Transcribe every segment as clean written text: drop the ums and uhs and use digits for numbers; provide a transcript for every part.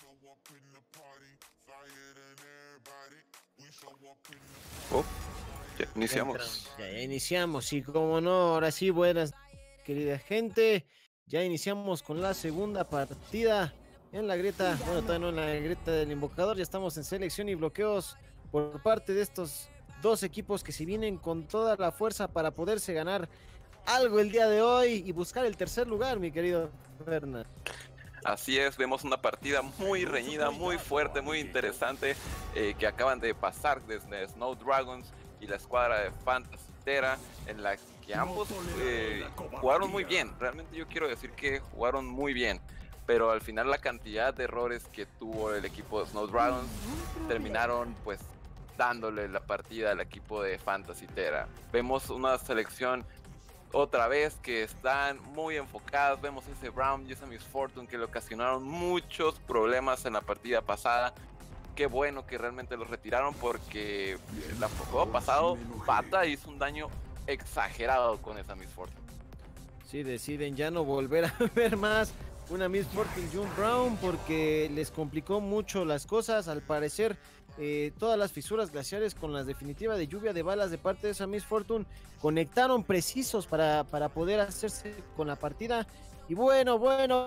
Oh, ya iniciamos. Ya iniciamos, y como no, ahora sí, buenas, querida gente. Ya iniciamos con la segunda partida en la grieta, bueno, todavía no en la grieta del invocador, ya estamos en selección y bloqueos por parte de estos dos equipos que se vienen con toda la fuerza para poderse ganar algo el día de hoy y buscar el tercer lugar, mi querido Fernan. Así es, vemos una partida muy reñida, muy fuerte, muy interesante que acaban de pasar desde Snow Dragons y la escuadra de Fantasy Terra, en la que ambos jugaron muy bien. Realmente yo quiero decir que jugaron muy bien, pero al final la cantidad de errores que tuvo el equipo de Snow Dragons terminaron pues dándole la partida al equipo de Fantasy Terra. Vemos una selección otra vez que están muy enfocadas. Vemos ese Brown y esa Miss Fortune que le ocasionaron muchos problemas en la partida pasada. Qué bueno que realmente los retiraron, porque el juego pasado Bata hizo un daño exagerado con esa Miss Fortune. Sí, deciden ya no volver a ver más una Miss Fortune June Brown porque les complicó mucho las cosas. Al parecer, todas las fisuras glaciares con las definitivas de lluvia de balas de parte de esa Miss Fortune conectaron precisos para poder hacerse con la partida. Y bueno,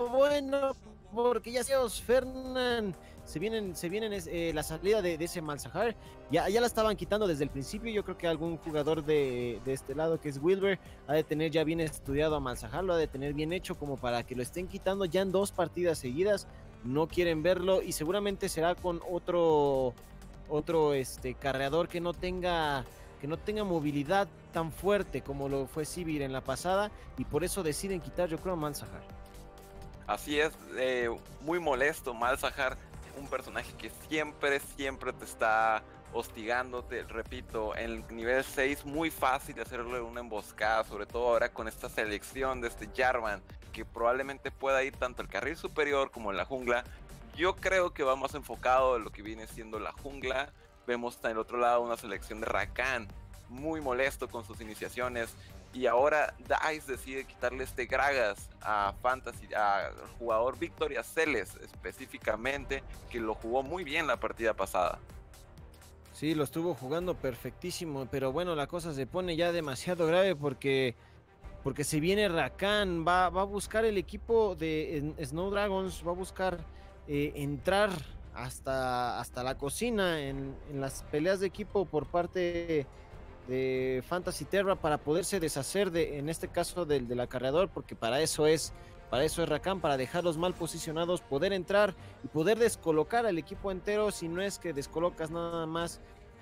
porque ya seos Fernan, se vienen la salida de ese Malzahar. Ya la estaban quitando desde el principio. Yo creo que algún jugador de este lado, que es Wilber, ha de tener ya bien estudiado a Malzahar, lo ha de tener bien hecho como para que lo estén quitando ya en 2 partidas seguidas. No quieren verlo y seguramente será con otro carreador que no tenga movilidad tan fuerte como lo fue Sivir en la pasada, y por eso deciden quitar, yo creo, a Malzahar. Así es, muy molesto Malzahar, un personaje que siempre te está hostigando. Te repito, en el nivel 6 muy fácil de hacerle una emboscada, sobre todo ahora con esta selección de este Jarvan, que probablemente pueda ir tanto al carril superior como en la jungla. Yo creo que va más enfocado en lo que viene siendo la jungla. Vemos en el otro lado una selección de Rakan, muy molesto con sus iniciaciones. Y ahora DICE decide quitarle este Gragas a Fantasy, al jugador Victoria Celes específicamente, que lo jugó muy bien la partida pasada. Sí, lo estuvo jugando perfectísimo, pero bueno, la cosa se pone ya demasiado grave porque se viene Rakan, va a buscar el equipo de Snow Dragons, va a buscar entrar hasta la cocina en las peleas de equipo por parte de Fantasy Terra para poderse deshacer en este caso del acarreador, porque para eso es Rakan, para dejarlos mal posicionados, poder entrar y poder descolocar al equipo entero, si no es que descolocas nada más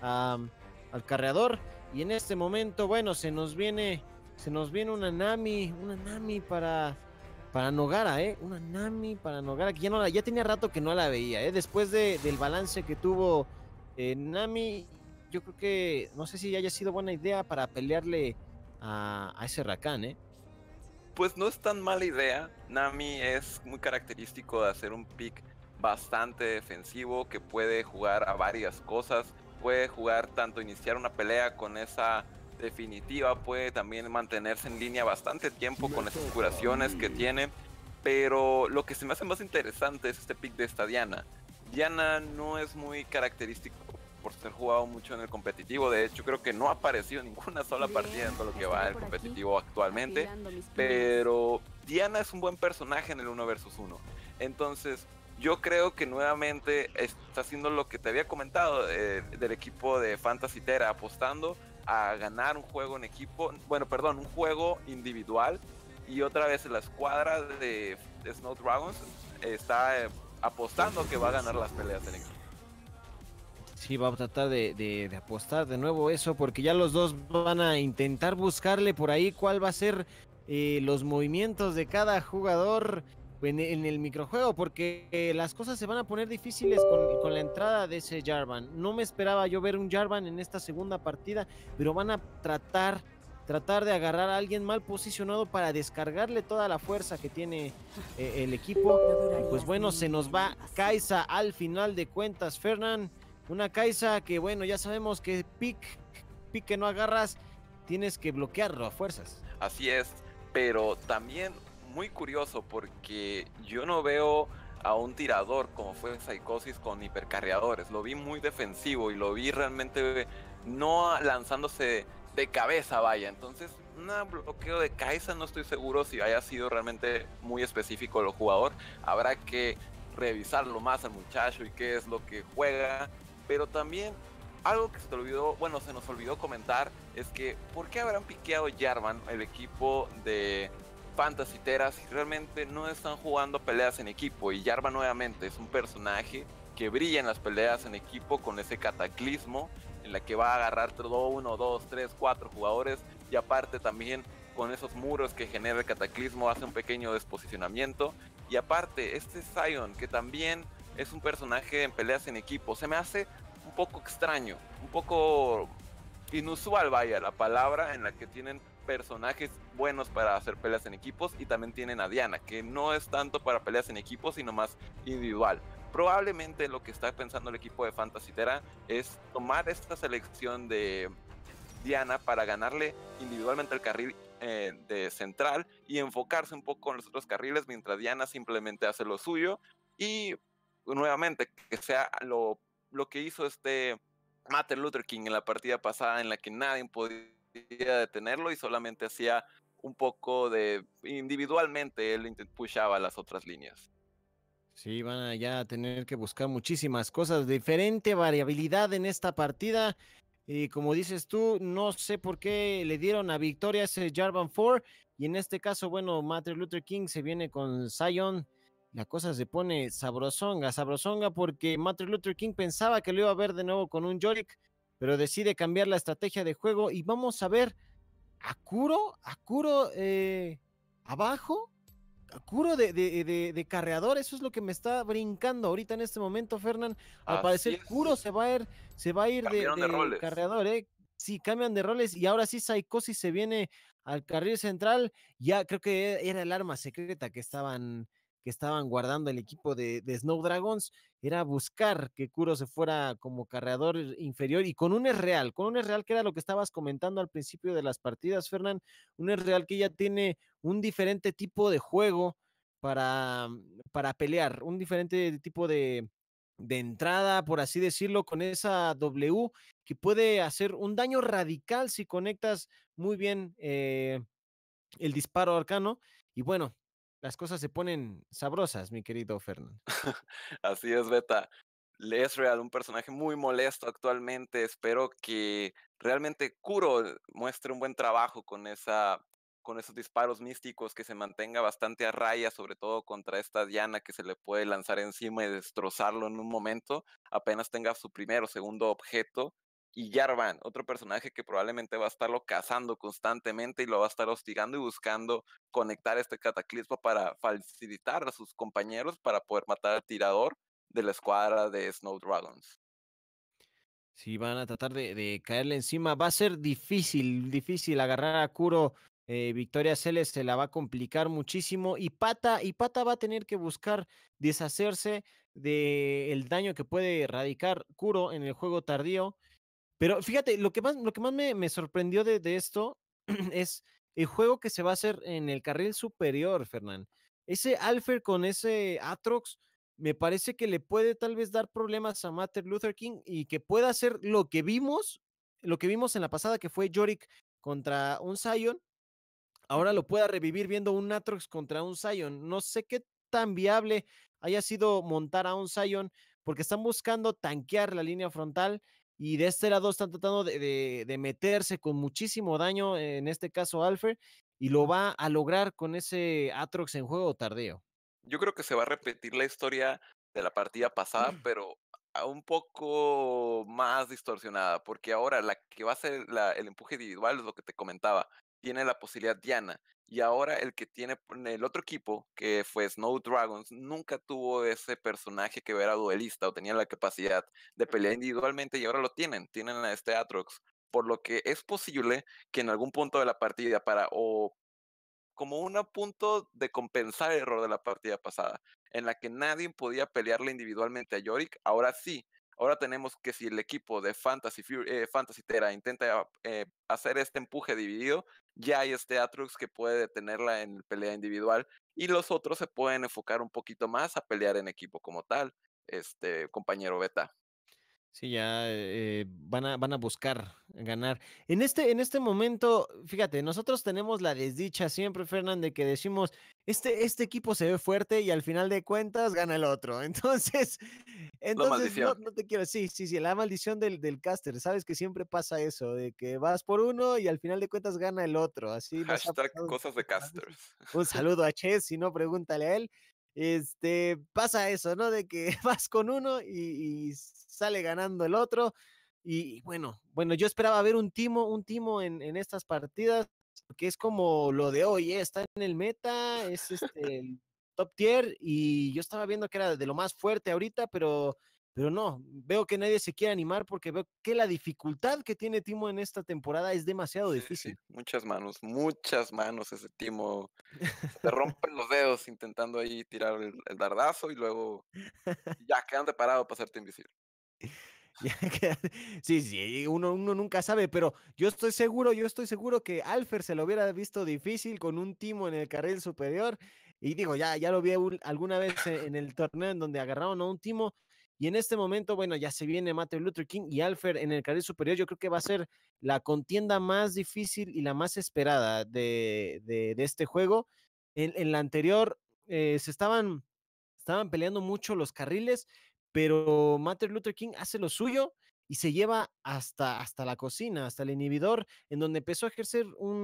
al carreador. Y en este momento, bueno, se nos viene una Nami para Nogara, una Nami para Nogara, que ya tenía rato que no la veía, después del balance que tuvo Nami. Yo creo que, no sé si haya sido buena idea para pelearle a ese Rakan, Pues no es tan mala idea. Nami es muy característico de hacer un pick bastante defensivo, que puede jugar a varias cosas. Puede jugar tanto iniciar una pelea con esa definitiva, puede también mantenerse en línea bastante tiempo con esas curaciones que tiene. Pero lo que se me hace más interesante es este pick de esta Diana. Diana no es muy característico por ser jugado mucho en el competitivo. De hecho, creo que no ha aparecido ninguna sola partida en todo lo que va en el competitivo actualmente. Pero Diana es un buen personaje en el 1 versus 1. Entonces, yo creo que nuevamente está haciendo lo que te había comentado del equipo de Fantasy Terra, apostando a ganar un juego en equipo, un juego individual. Y otra vez la escuadra de Snow Dragons está apostando que va a ganar las peleas en equipo. Sí, va a tratar de apostar de nuevo eso, porque ya los dos van a intentar buscarle por ahí cuál va a ser los movimientos de cada jugador en el microjuego, porque las cosas se van a poner difíciles con la entrada de ese Jarvan. No me esperaba yo ver un Jarvan en esta segunda partida, pero van a tratar de agarrar a alguien mal posicionado para descargarle toda la fuerza que tiene el equipo. Y pues bueno, se nos va Kai'Sa al final de cuentas, Fernan. Una Kai'Sa que, bueno, ya sabemos que pick que no agarras, tienes que bloquearlo a fuerzas. Así es, pero también muy curioso, porque yo no veo a un tirador como fue Psicosis con hipercarreadores. Lo vi muy defensivo y lo vi realmente no lanzándose de cabeza, vaya. Entonces, un bloqueo de Kai'Sa no estoy seguro si haya sido realmente muy específico el jugador. Habrá que revisarlo más al muchacho y qué es lo que juega. Pero también algo que se te olvidó, bueno, se nos olvidó comentar es que ¿por qué habrán piqueado Jarvan, el equipo de Fantasy Tera, si realmente no están jugando peleas en equipo? Y Jarvan nuevamente es un personaje que brilla en las peleas en equipo con ese cataclismo en la que va a agarrar todo 1, 2, 3, 4 jugadores y aparte también con esos muros que genera el cataclismo hace un pequeño desposicionamiento y aparte este Sion que también es un personaje en peleas en equipo, se me hace un poco extraño, un poco inusual, vaya la palabra, en la que tienen personajes buenos para hacer peleas en equipos y también tienen a Diana, que no es tanto para peleas en equipos, sino más individual. Probablemente lo que está pensando el equipo de Fantasy Tera es tomar esta selección de Diana para ganarle individualmente el carril de central y enfocarse un poco en los otros carriles mientras Diana simplemente hace lo suyo y nuevamente que sea lo que hizo Martin Luther King en la partida pasada en la que nadie podía detenerlo y solamente hacía un poco de individualmente él pushaba las otras líneas. Sí, van a ya tener que buscar muchísimas cosas, diferente variabilidad en esta partida. Y como dices tú, no sé por qué le dieron a victoria ese Jarvan 4. Y en este caso, bueno, Martin Luther King se viene con Zion. La cosa se pone sabrosonga, sabrosonga, porque Martin Luther King pensaba que lo iba a ver de nuevo con un Yorick, pero decide cambiar la estrategia de juego. Y vamos a ver a Kuro abajo. Curo de carreador, eso es lo que me está brincando ahorita en este momento, Fernán. Al Así parecer, Curo es, se va a ir cambiaron de de roles. carreador, ¿eh? Sí, cambian de roles y ahora sí Psicosis se viene al carril central. Ya creo que era el arma secreta que estaban guardando el equipo de Snow Dragons. Era buscar que Kuro se fuera como carreador inferior y con un es real que era lo que estabas comentando al principio de las partidas, Fernán. Un es real que ya tiene un diferente tipo de juego para, para pelear, un diferente tipo de entrada, por así decirlo, con esa W que puede hacer un daño radical si conectas muy bien el disparo arcano. Y bueno, las cosas se ponen sabrosas, mi querido Fernando. Así es, Beta. Ezreal, un personaje muy molesto actualmente. Espero que realmente Kuro muestre un buen trabajo con esos disparos místicos, que se mantenga bastante a raya, sobre todo contra esta Diana que se le puede lanzar encima y destrozarlo en un momento, apenas tenga su primer o segundo objeto. Y Jarvan, otro personaje que probablemente va a estarlo cazando constantemente y lo va a estar hostigando y buscando conectar este cataclismo para facilitar a sus compañeros para poder matar al tirador de la escuadra de Snow Dragons. Si van a tratar de caerle encima, va a ser difícil, difícil agarrar a Kuro. Victoria Celes se la va a complicar muchísimo y Pata va a tener que buscar deshacerse del daño que puede erradicar Kuro en el juego tardío. Pero fíjate, lo que más me sorprendió de esto es el juego que se va a hacer en el carril superior, Fernán. Ese Alfer con ese Atrox me parece que le puede tal vez dar problemas a Martin Luther King y que pueda hacer lo que vimos en la pasada, que fue Yorick contra un Sion, ahora Ujú. lo pueda revivir viendo un Atrox contra un Sion. No sé qué tan viable haya sido montar a un Sion, porque están buscando tanquear la línea frontal y de este lado están tratando de meterse con muchísimo daño, en este caso Alfer, y lo va a lograr con ese Atrox en juego tardío. Yo creo que se va a repetir la historia de la partida pasada, pero a un poco más distorsionada, porque ahora la que va a ser el empuje individual es lo que te comentaba. Tiene la posibilidad Diana. Y ahora el que tiene el otro equipo, que fue Snow Dragons, nunca tuvo ese personaje que era duelista o tenía la capacidad de pelear individualmente y ahora lo tienen. Tienen a este Atrox. Por lo que es posible que en algún punto de la partida, para o como un punto de compensar el error de la partida pasada, en la que nadie podía pelearle individualmente a Yorick, ahora sí. Ahora tenemos que si el equipo de Fantasy Tera intenta hacer este empuje dividido, ya hay este Atrox que puede detenerla en pelea individual y los otros se pueden enfocar un poquito más a pelear en equipo como tal, compañero Beta. Sí, ya van a buscar ganar. En este momento, fíjate, nosotros tenemos la desdicha siempre, Fernán, de que decimos, este equipo se ve fuerte y al final de cuentas gana el otro. Entonces, La entonces no, maldición. no te quiero, sí, la maldición del caster, sabes que siempre pasa eso, de que vas por uno y al final de cuentas gana el otro. Así nos ha Hashtag pasado cosas de muchísimas veces. casters. Un saludo a Ches, si no, pregúntale a él. Pasa eso, ¿no? De que vas con uno y sale ganando el otro. Y bueno, yo esperaba ver un timo en estas partidas, porque es como lo de hoy, ¿eh? Está en el meta, es el top tier, y yo estaba viendo que era de lo más fuerte ahorita, pero no, veo que nadie se quiere animar porque veo que la dificultad que tiene Timo en esta temporada es demasiado Sí, sí, difícil. muchas manos ese timo. Se te rompen los dedos intentando ahí tirar el dardazo y luego ya quedando parado para hacerte invisible. Ya sí, sí, uno nunca sabe, pero yo estoy seguro que Alfer se lo hubiera visto difícil con un timo en el carril superior. Y digo, ya lo vi alguna vez en el torneo en donde agarraron a un timo. Y en este momento, bueno, ya se viene Martin Luther King y Alfer en el carril superior. Yo creo que va a ser la contienda más difícil y la más esperada de este juego. En la anterior estaban peleando mucho los carriles, pero Martin Luther King hace lo suyo y se lleva hasta la cocina, hasta el inhibidor, en donde empezó a ejercer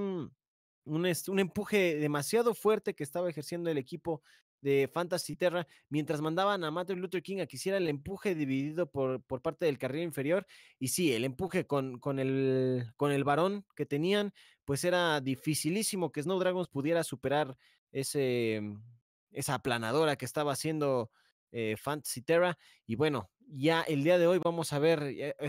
un empuje demasiado fuerte que estaba ejerciendo el equipo de Fantasy Terra, mientras mandaban a Martin Luther King a que hiciera el empuje dividido por parte del carril inferior. Y sí, el empuje con el varón que tenían, pues era dificilísimo que Snow Dragons pudiera superar ese, esa aplanadora que estaba haciendo Fantasy Terra. Y bueno, ya el día de hoy vamos a ver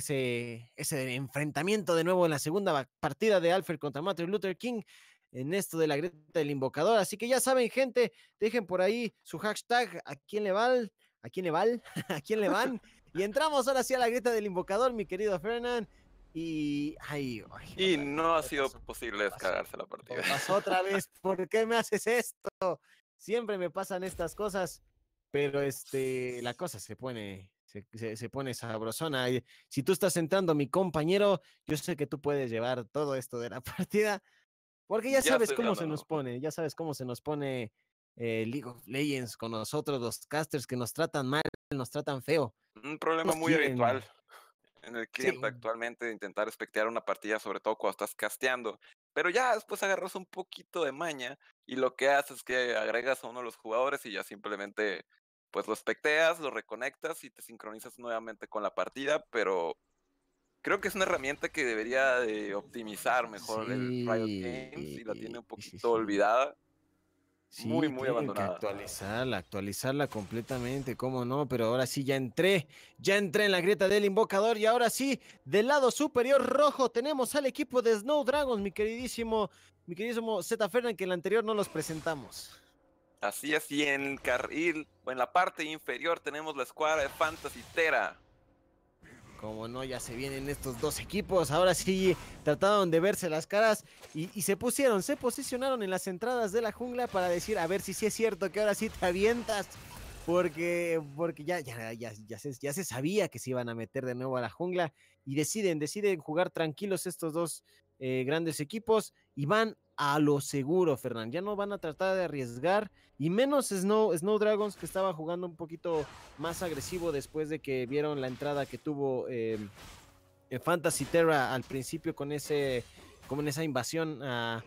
ese enfrentamiento de nuevo en la segunda partida de Alfred contra Martin Luther King en esto de la grieta del invocador. Así que ya saben, gente, dejen por ahí su hashtag a quién le va, a quién le va, a quién le van. Y entramos ahora sí a la grieta del invocador, mi querido Fernand. Y ay, Y otra vez. no ha Me sido pasó, posible me pasó, descargarse la partida. me pasó otra vez. ¿Por qué me haces esto? Siempre me pasan estas cosas, pero la cosa se pone sabrosona. Y si tú estás entrando, mi compañero, yo sé que tú puedes llevar todo esto de la partida, porque ya Ya sabes estoy cómo se nos entrando. pone, ya sabes cómo se nos pone League of Legends con nosotros, los casters que nos tratan mal, nos tratan feo, Un problema nos muy habitual quieren, en el sí, cliente actualmente de intentar espectear una partida, sobre todo cuando estás casteando. Pero ya después agarras un poquito de maña y lo que haces es que agregas a uno de los jugadores y ya simplemente pues lo especteas, lo reconectas y te sincronizas nuevamente con la partida, pero creo que es una herramienta que debería de optimizar mejor el Riot Games sí, y la tiene un sí, poquito sí. olvidada, muy, Sí, muy tienen que abandonada. actualizarla completamente, cómo no, pero ahora sí ya entré en la grieta del invocador y ahora sí, del lado superior rojo tenemos al equipo de Snow Dragons, mi queridísimo Z Fernan, que en la anterior no los presentamos. Así es, y en carril, o en la parte inferior tenemos la escuadra de Fantasy Tera. Como no, ya se vienen estos dos equipos. Ahora sí trataron de verse las caras y se posicionaron en las entradas de la jungla para decir, a ver si sí es cierto que ahora sí te avientas. Porque ya se sabía que se iban a meter de nuevo a la jungla y deciden jugar tranquilos estos dos grandes equipos y van a lo seguro, Fernán. Ya no van a tratar de arriesgar y menos Snow Dragons, que estaba jugando un poquito más agresivo después de que vieron la entrada que tuvo Fantasy Terra al principio con esa invasión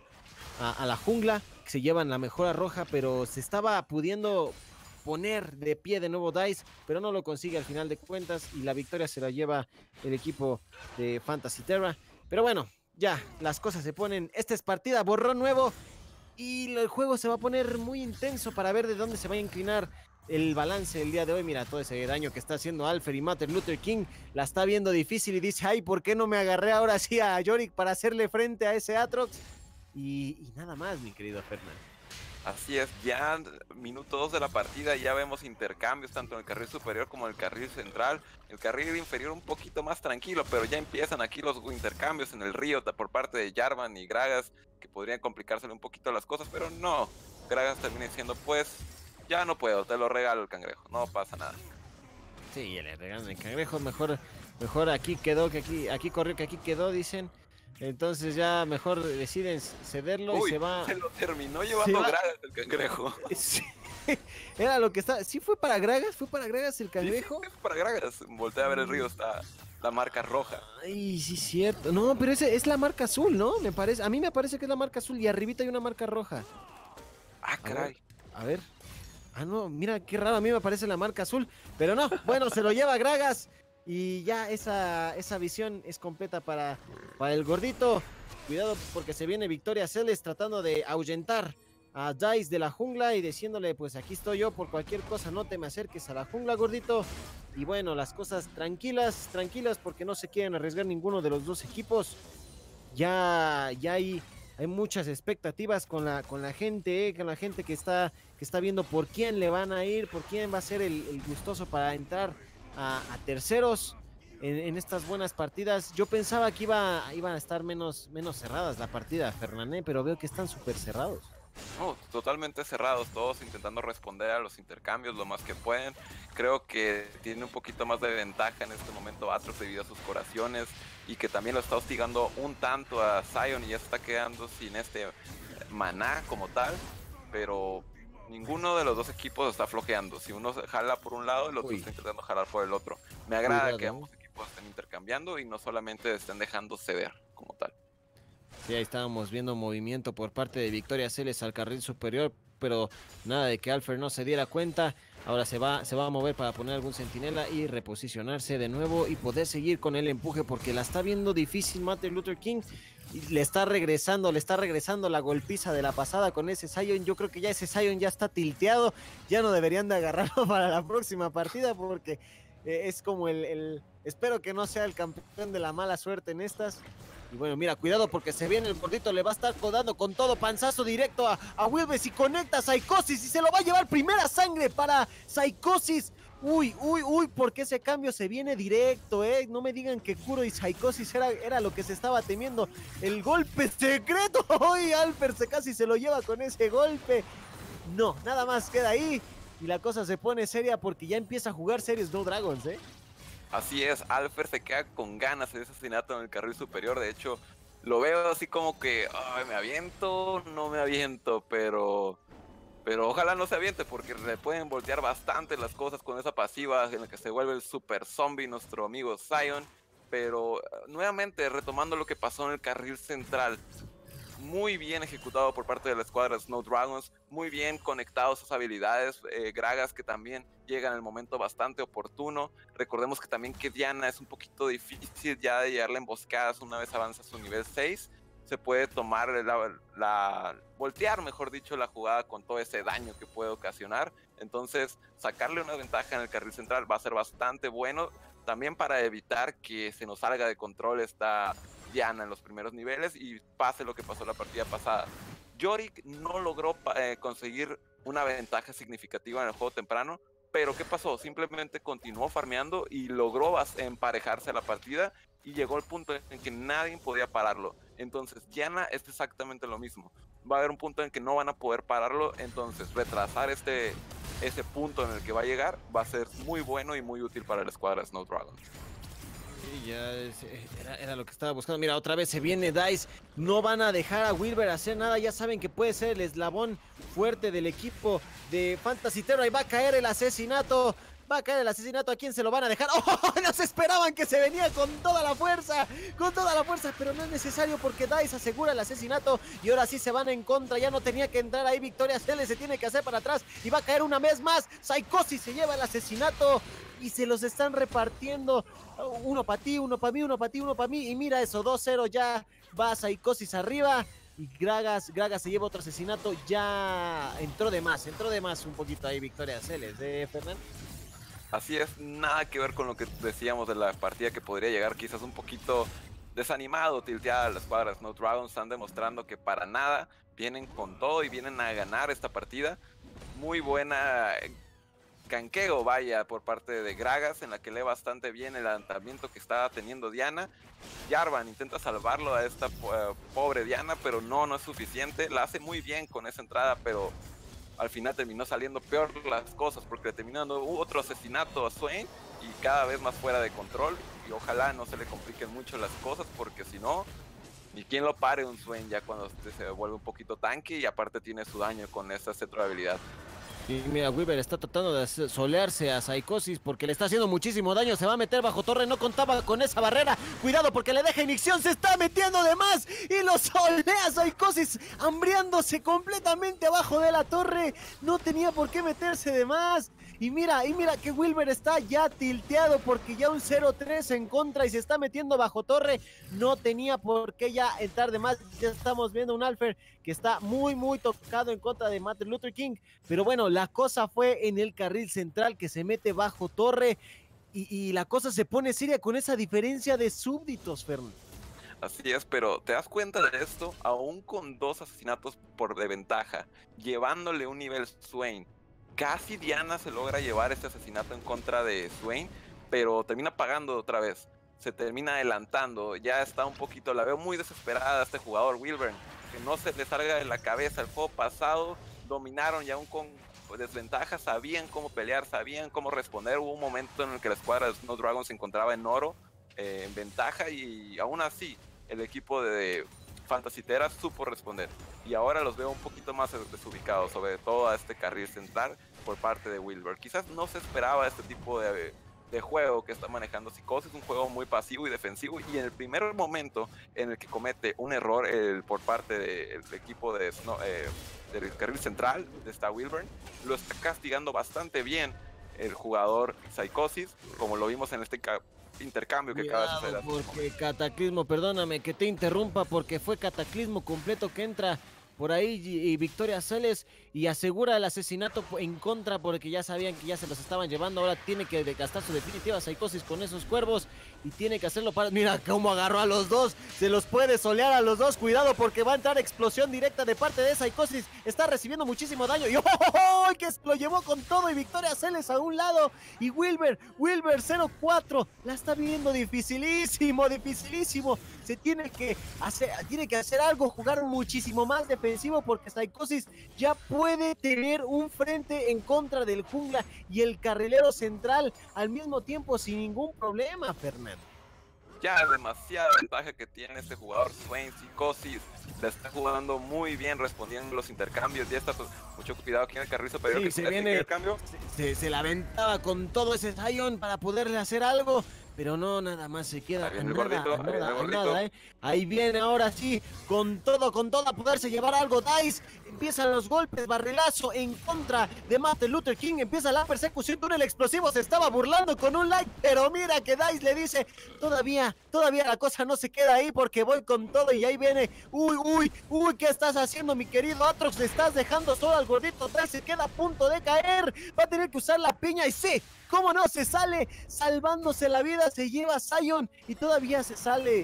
a la jungla, que se llevan la mejora roja, pero se estaba pudiendo poner de pie de nuevo Dice, pero no lo consigue al final de cuentas y la victoria se la lleva el equipo de Fantasy Terra. Pero bueno, ya las cosas se ponen, esta es partida borrón nuevo y el juego se va a poner muy intenso para ver de dónde se va a inclinar el balance el día de hoy. Mira, todo ese daño que está haciendo Alfred y Martin Luther King la está viendo difícil y dice, ay, ¿por qué no me agarré ahora sí a Yorick para hacerle frente a ese Atrox? Y nada más, mi querido Fernando. Así es, ya minuto 2 de la partida ya vemos intercambios tanto en el carril superior como en el carril central. El carril inferior un poquito más tranquilo, pero ya empiezan aquí los intercambios en el río por parte de Jarvan y Gragas, que podrían complicársele un poquito las cosas, pero no. Gragas termina diciendo, pues, ya no puedo, te lo regalo el cangrejo, no pasa nada. Sí, le regalan el cangrejo, mejor aquí quedó, que aquí corrió, que aquí quedó, dicen. Entonces ya mejor deciden cederlo. Uy, y se va. se lo terminó llevando Gragas el cangrejo. Sí, era lo que está. ¿Sí fue para Gragas el cangrejo? Sí, para Gragas. Voltea a ver el río, está la marca roja. Ay, sí, cierto. No, pero ese es la marca azul, ¿no? Me parece. A mí me parece que es la marca azul y arribita hay una marca roja. Ah, caray. A ver. Ah, no, mira qué raro, a mí me parece la marca azul. Pero no, bueno, se lo lleva Gragas. Y ya esa visión es completa para el gordito. Cuidado porque se viene Victoria Celes tratando de ahuyentar a Dice de la jungla y diciéndole, pues aquí estoy yo por cualquier cosa, no te me acerques a la jungla, gordito. Y bueno, las cosas tranquilas porque no se quieren arriesgar ninguno de los dos equipos. Ya hay muchas expectativas con la gente, con la gente que está viendo por quién le van a ir, por quién va a ser el gustoso para entrar a terceros en estas buenas partidas. Yo pensaba que iban a estar menos cerradas la partida, Fernané, pero veo que están súper cerrados. No, totalmente cerrados, todos intentando responder a los intercambios lo más que pueden. Creo que tiene un poquito más de ventaja en este momento Aatrox debido a sus curaciones y que también lo está hostigando un tanto a Sion y ya se está quedando sin este maná como tal, pero ninguno de los dos equipos está flojeando. Si uno jala por un lado, el otro está intentando jalar por el otro. Me agrada que ambos equipos estén intercambiando y no solamente estén dejando ceder como tal. Sí, ahí estábamos viendo movimiento por parte de Victoria Celes al carril superior, pero nada de que Alfer no se diera cuenta. Ahora se va a mover para poner algún centinela y reposicionarse de nuevo y poder seguir con el empuje porque la está viendo difícil Martin Luther King. Y le está regresando la golpiza de la pasada con ese Sion. Yo creo que ya ese Sion ya está tilteado. Ya no deberían de agarrarlo para la próxima partida porque es como espero que no sea el campeón de la mala suerte en estas. Y bueno, mira, cuidado porque se viene el gordito, le va a estar codando con todo, panzazo directo a Wilbes y conecta a Psicosis y se lo va a llevar primera sangre para Psicosis. Uy, porque ese cambio se viene directo, no me digan que Kuro y Psicosis era lo que se estaba temiendo. El golpe secreto, hoy Alper casi se lo lleva con ese golpe. No, nada más queda ahí y la cosa se pone seria porque ya empieza a jugar serio Snow Dragons, Así es, Alfer se queda con ganas de ese asesinato en el carril superior. De hecho, lo veo así como que, ay, me aviento, no me aviento, pero ojalá no se aviente porque le pueden voltear bastante las cosas con esa pasiva en la que se vuelve el super zombie nuestro amigo Sion. Pero nuevamente, retomando lo que pasó en el carril central, muy bien ejecutado por parte de la escuadra de Snow Dragons, muy bien conectados sus habilidades, Gragas que también llega en el momento bastante oportuno. Recordemos que también que Diana es un poquito difícil ya de llegarle emboscadas una vez avanza a su nivel 6. Se puede tomar voltear, mejor dicho, la jugada con todo ese daño que puede ocasionar. Entonces, sacarle una ventaja en el carril central va a ser bastante bueno. También para evitar que se nos salga de control esta Diana en los primeros niveles y pase lo que pasó la partida pasada. Yorick no logró conseguir una ventaja significativa en el juego temprano, pero ¿qué pasó? Simplemente continuó farmeando y logró emparejarse a la partida y llegó al punto en que nadie podía pararlo. Entonces Diana es exactamente lo mismo. Va a haber un punto en que no van a poder pararlo, entonces retrasar ese punto en el que va a llegar va a ser muy bueno y muy útil para la escuadra Snow Dragon. Sí, ya era lo que estaba buscando. Mira, otra vez se viene Dice. No van a dejar a Wilber hacer nada. Ya saben que puede ser el eslabón fuerte del equipo de Fantasy Terror. Ahí va a caer el asesinato. ¿A quién se lo van a dejar? ¡Oh! Nos esperaban que se venía con toda la fuerza, pero no es necesario porque Dice asegura el asesinato y ahora sí se van en contra. Ya no tenía que entrar ahí Victoria Celes, se tiene que hacer para atrás y va a caer una vez más. Psicosis se lleva el asesinato y se los están repartiendo. Uno para ti, uno para mí, uno para ti, uno para mí. Y mira eso, 2-0 ya va Psicosis arriba. Y Gragas se lleva otro asesinato. Ya entró de más un poquito ahí Victoria Celes, Fernando. Así es, nada que ver con lo que decíamos de la partida que podría llegar quizás un poquito desanimado, tilteada a la escuadra Snow Dragons. Están demostrando que para nada vienen con todo y vienen a ganar esta partida. Muy buena canqueo, vaya, por parte de Gragas, en la que lee bastante bien el adelantamiento que está teniendo Diana. Jarvan intenta salvarlo a esta pobre Diana, pero no es suficiente. La hace muy bien con esa entrada, pero al final terminó saliendo peor las cosas, porque terminando otro asesinato a Swain y cada vez más fuera de control. Y ojalá no se le compliquen mucho las cosas, porque si no, ni quien lo pare un Swain ya cuando se vuelve un poquito tanque, y aparte tiene su daño con esa cetro habilidad. Y mira, Weaver está tratando de solearse a Psicosis porque le está haciendo muchísimo daño. Se va a meter bajo torre, no contaba con esa barrera. Cuidado porque le deja inyección, se está metiendo de más y lo solea Psicosis, hambriándose completamente abajo de la torre. No tenía por qué meterse de más. Y mira que Wilber está ya tilteado porque ya un 0-3 en contra y se está metiendo bajo torre. No tenía por qué ya entrar de más. Ya estamos viendo un Alfer que está muy tocado en contra de Martin Luther King. Pero bueno, la cosa fue en el carril central que se mete bajo torre y la cosa se pone seria con esa diferencia de súbditos, Fernando. Así es, pero te das cuenta de esto, aún con 2 asesinatos de ventaja, llevándole un nivel Swain. Casi Diana se logra llevar este asesinato en contra de Swain, pero termina pagando otra vez. Se termina adelantando, ya está un poquito, la veo muy desesperada este jugador Wilburn, que no se le salga de la cabeza el juego pasado. Dominaron y aún con desventajas, sabían cómo pelear, sabían cómo responder. Hubo un momento en el que la escuadra de Snow Dragon se encontraba en oro, en ventaja, y aún así el equipo de Fantasy Tera supo responder. Y ahora los veo un poquito más desubicados, sobre todo a este carril central por parte de Wilbur. Quizás no se esperaba este tipo de juego que está manejando Psicosis, un juego muy pasivo y defensivo, y en el primer momento en el que comete un error por parte del equipo de del carril central de esta Wilburn, lo está castigando bastante bien el jugador Psicosis, como lo vimos en este intercambio que acaba de suceder. Porque Cataclismo, perdóname que te interrumpa, porque fue Cataclismo completo que entra por ahí y Victoria Celes y asegura el asesinato en contra porque ya sabían que ya se los estaban llevando. Ahora tiene que gastar su definitiva Psicosis con esos cuervos y tiene que hacerlo para... Mira cómo agarró a los dos, se los puede solear a los dos. Cuidado porque va a entrar explosión directa de parte de Psicosis, está recibiendo muchísimo daño y que lo llevó con todo y Victoria Celes a un lado y Wilber 0-4 la está viendo dificilísimo. Se tiene que hacer algo, jugar muchísimo más defensivo porque Psicosis ya puede tener un frente en contra del jungla y el carrilero central al mismo tiempo sin ningún problema, Fernando. Ya demasiada ventaja que tiene este jugador Swain. Psicosis la está jugando muy bien, respondiendo los intercambios. Ya está mucho cuidado aquí en el carril superior. Sí, se viene el cambio. Se la aventaba con todo ese Zion para poderle hacer algo, pero no, nada más se queda nada. Ahí viene ahora sí, con todo a poderse llevar algo. Dice, empiezan los golpes, barrilazo en contra de Martin Luther King, empieza la persecución, túnel explosivo, se estaba burlando con un like, pero mira que Dice le dice, todavía la cosa no se queda ahí porque voy con todo y ahí viene, uy, ¿qué estás haciendo mi querido Atrox? Le estás dejando solo al gordito, Dice se queda a punto de caer, va a tener que usar la piña y sí, cómo no, se sale salvándose la vida, se lleva a Zion y todavía se sale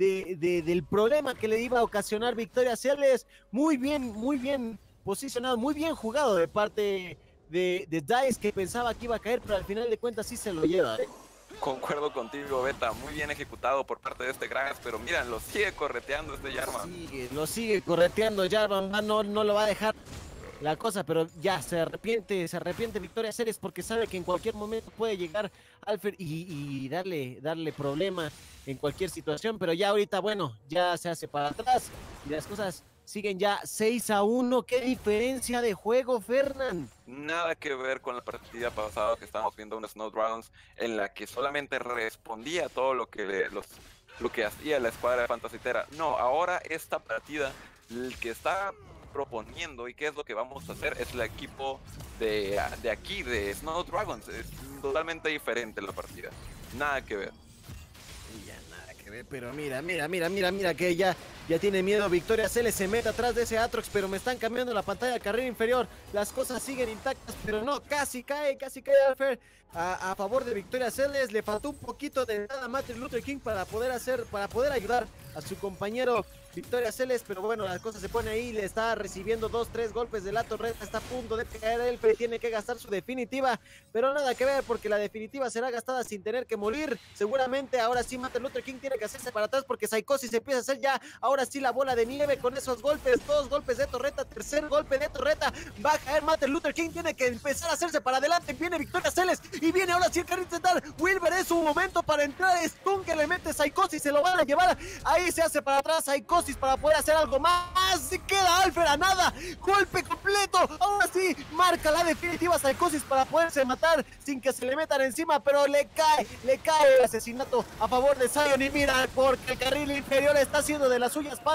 del problema que le iba a ocasionar Victoria Celes. Muy bien posicionado, muy bien jugado de parte de Dice, que pensaba que iba a caer, pero al final de cuentas sí se lo lleva. Concuerdo contigo, Beta, muy bien ejecutado por parte de este Gragas, pero mira, lo sigue correteando este Jarvan. Lo sigue correteando Jarvan, no lo va a dejar la cosa, pero ya se arrepiente Victoria Celes porque sabe que en cualquier momento puede llegar Alfer y darle problema en cualquier situación, pero ya ahorita, bueno, ya se hace para atrás y las cosas siguen ya 6-1. ¿Qué diferencia de juego, Fernán? Nada que ver con la partida pasada que estábamos viendo unos Snow Dragons en la que solamente respondía a todo lo que hacía la escuadra de Fantasy Tera. No, ahora esta partida, el que está proponiendo y qué es lo que vamos a hacer es el equipo de aquí, de Snow Dragons. Es totalmente diferente la partida, nada que ver. Ya nada que ver, pero mira que ya tiene miedo Victoria Celes, se mete atrás de ese Atrox, pero me están cambiando la pantalla de carril inferior, las cosas siguen intactas, pero no, casi cae Alfer a favor de Victoria Celes. Le faltó un poquito de nada a Martin Luther King para poder ayudar a su compañero Victoria Celes, pero bueno, las cosas se pone ahí, le está recibiendo 2-3 golpes de la torreta, está a punto de caer Elfer, tiene que gastar su definitiva, pero nada que ver porque la definitiva será gastada sin tener que morir, seguramente ahora sí Martin Luther King tiene que hacerse para atrás porque Psicosis empieza a hacer ya, ahora sí la bola de nieve con esos golpes, 2 golpes de torreta, tercer golpe de torreta, va a caer Martin Luther King, tiene que empezar a hacerse para adelante, viene Victoria Celes y viene ahora sí el carril central, Wilber es su momento para entrar, Stun que le mete Psicosis, se lo van a llevar, ahí se hace para atrás Psicosis para poder hacer algo más, se queda Alfer a nada, golpe completo, ahora sí, marca la definitiva Psicosis para poderse matar sin que se le metan encima, pero le cae el asesinato a favor de Zion y mira, porque el carril inferior está haciendo de las suyas,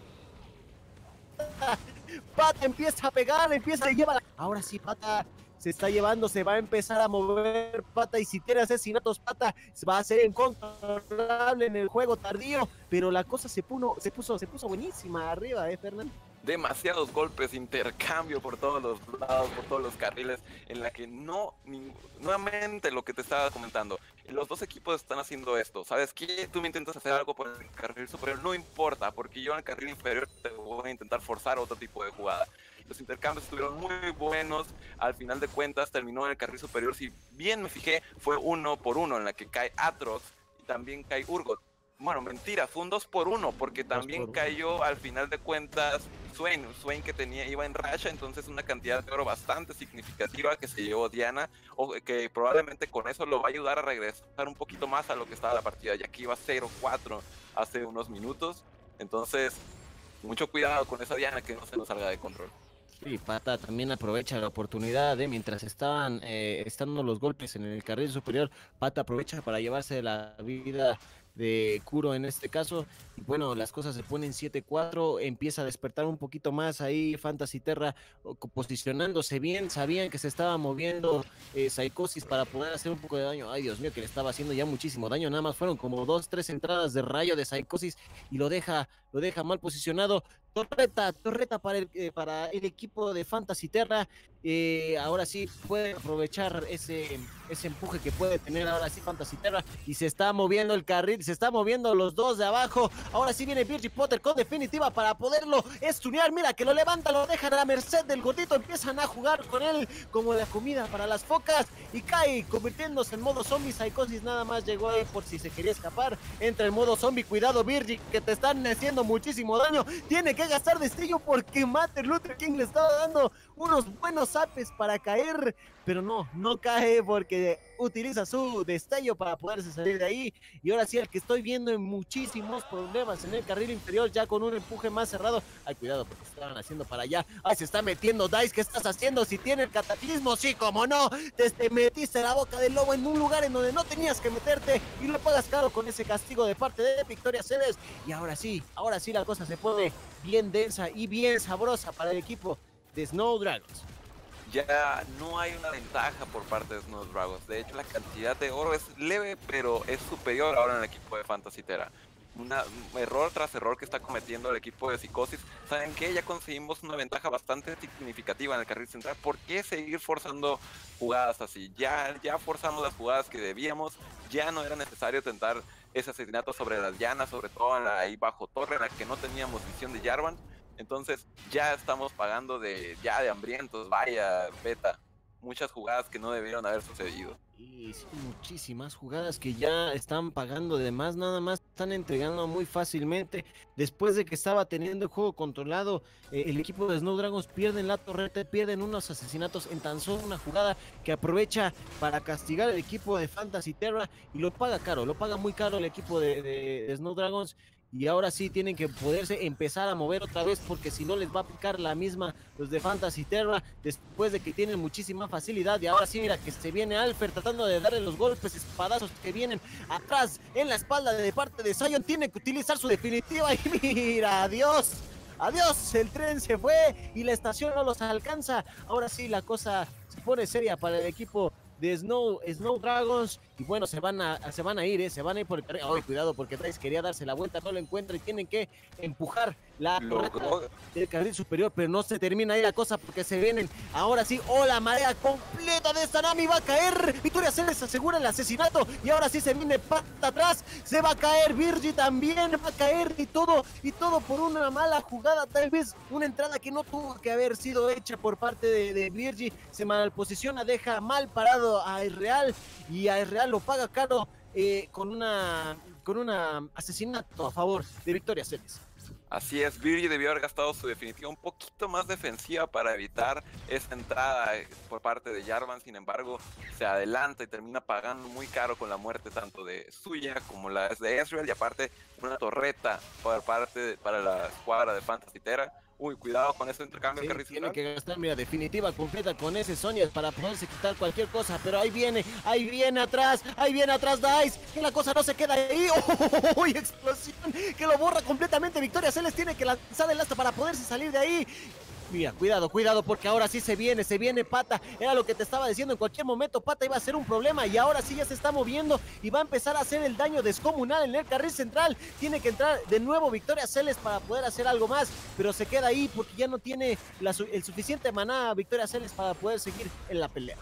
Pata empieza a pegar, empieza a llevar, ahora sí Pata se está llevando, se va a empezar a mover Pata y si tiene asesinatos Pata va a ser incontrolable en el juego tardío, pero la cosa se puso buenísima arriba, Fernando. Demasiados golpes, intercambio por todos los lados, por todos los carriles, en la que nuevamente lo que te estaba comentando, los dos equipos están haciendo esto, ¿sabes qué? Tú me intentas hacer algo por el carril superior, no importa, porque yo en el carril inferior te voy a intentar forzar otro tipo de jugada. Los intercambios estuvieron muy buenos, al final de cuentas terminó en el carril superior, si bien me fijé, fue 1 por 1 en la que cae Atrox y también cae Urgot. Bueno, mentira, fue un 2 por 1 porque también cayó al final de cuentas Swain que iba en racha, entonces una cantidad de oro bastante significativa que se llevó Diana, o que probablemente con eso lo va a ayudar a regresar un poquito más a lo que estaba la partida, ya que iba 0-4 hace unos minutos, entonces mucho cuidado con esa Diana que no se nos salga de control. Sí, Pata también aprovecha la oportunidad, mientras estaban estando los golpes en el carril superior, Pata aprovecha para llevarse la vida de Kuro en este caso, y bueno, las cosas se ponen 7-4, empieza a despertar un poquito más ahí Fantasy Terra posicionándose bien, sabían que se estaba moviendo Psicosis para poder hacer un poco de daño, ay Dios mío que le estaba haciendo ya muchísimo daño, nada más fueron como 2-3 entradas de rayo de Psicosis y lo deja mal posicionado, torreta para el equipo de Fantasy Terra, ahora sí puede aprovechar ese empuje que puede tener ahora sí Fantasy Terra y se está moviendo el carril, se está moviendo los dos de abajo, ahora sí viene Virgil Potter con definitiva para poderlo estunear, mira que lo levanta, lo dejan a la merced del gordito, empiezan a jugar con él como la comida para las focas y cae convirtiéndose en modo zombie, Psicosis nada más llegó ahí por si se quería escapar, entra en modo zombie, cuidado Virgil que te están haciendo muchísimo daño, tiene que gastar destello porque Martin Luther King le estaba dando unos buenos zapes para caer, pero no cae porque utiliza su destello para poderse salir de ahí, y ahora sí el que estoy viendo en muchísimos problemas en el carril inferior, ya con un empuje más cerrado, ay cuidado porque se estaban haciendo para allá, ay se está metiendo Dice, ¿qué estás haciendo? Si tiene el cataclismo, sí, como no, te metiste la boca del lobo en un lugar en donde no tenías que meterte, y lo pagas caro con ese castigo de parte de Victoria Celes, y ahora sí la cosa se pone bien densa y bien sabrosa para el equipo de Snow Dragons. Ya no hay una ventaja por parte de Snow Dragons. De hecho, la cantidad de oro es leve, pero es superior ahora en el equipo de Fantasy Terra. Error tras error que está cometiendo el equipo de Psicosis. ¿Saben qué? Ya conseguimos una ventaja bastante significativa en el carril central. ¿Por qué seguir forzando jugadas así? Ya forzamos las jugadas que debíamos. Ya no era necesario tentar ese asesinato sobre las llanas, sobre todo en la ahí bajo torre, en la que no teníamos visión de Jarvan. Entonces ya estamos pagando de hambrientos, vaya, beta. Muchas jugadas que no debieron haber sucedido. Y sí, muchísimas jugadas que ya están pagando de más, nada más están entregando muy fácilmente. Después de que estaba teniendo el juego controlado, el equipo de Snow Dragons pierden la torreta, pierden unos asesinatos en tan solo una jugada que aprovecha para castigar al equipo de Fantasy Terra y lo paga caro, lo paga muy caro el equipo de Snow Dragons. Y ahora sí tienen que poderse empezar a mover otra vez porque si no les va a picar la misma los de Fantasy Terra después de que tienen muchísima facilidad. Y ahora sí mira que se viene Alfer tratando de darle los golpes, espadazos que vienen atrás en la espalda de parte de Zion. Tiene que utilizar su definitiva y mira, adiós, el tren se fue y la estación no los alcanza. Ahora sí la cosa se pone seria para el equipo de Snow Dragons y bueno, se van a ir por el terreno. Cuidado porque Trice quería darse la vuelta, no lo encuentra y tienen que empujar la logró del carril superior, pero no se termina ahí la cosa porque se vienen ahora sí, la marea completa de Sanami va a caer, Victoria Celes asegura el asesinato y ahora sí se viene Pata atrás, se va a caer, Virgi también va a caer y todo por una mala jugada, tal vez una entrada que no tuvo que haber sido hecha por parte de Virgi, se mal posiciona, deja mal parado a Israel y a Israel lo paga caro con una asesinato a favor de Victoria Celes. Así es, Virgi debió haber gastado su definitiva un poquito más defensiva para evitar esa entrada por parte de Jarvan. Sin embargo, se adelanta y termina pagando muy caro con la muerte tanto de suya como la de Ezreal, y aparte una torreta para la escuadra de Fantasy Terra. Uy, cuidado con ese intercambio, sí, tiene que gastar, mira, definitiva completa con ese Sonia para poderse quitar cualquier cosa, pero ahí viene atrás Dice, que la cosa no se queda ahí, ¡oh! Explosión que lo borra completamente, Victoria Celes tiene que lanzar el asta para poderse salir de ahí. Mira, cuidado, porque ahora sí se viene Pata, era lo que te estaba diciendo, en cualquier momento Pata iba a ser un problema y ahora sí ya se está moviendo y va a empezar a hacer el daño descomunal en el carril central, tiene que entrar de nuevo Victoria Celes para poder hacer algo más, pero se queda ahí porque ya no tiene el suficiente maná Victoria Celes para poder seguir en la pelea.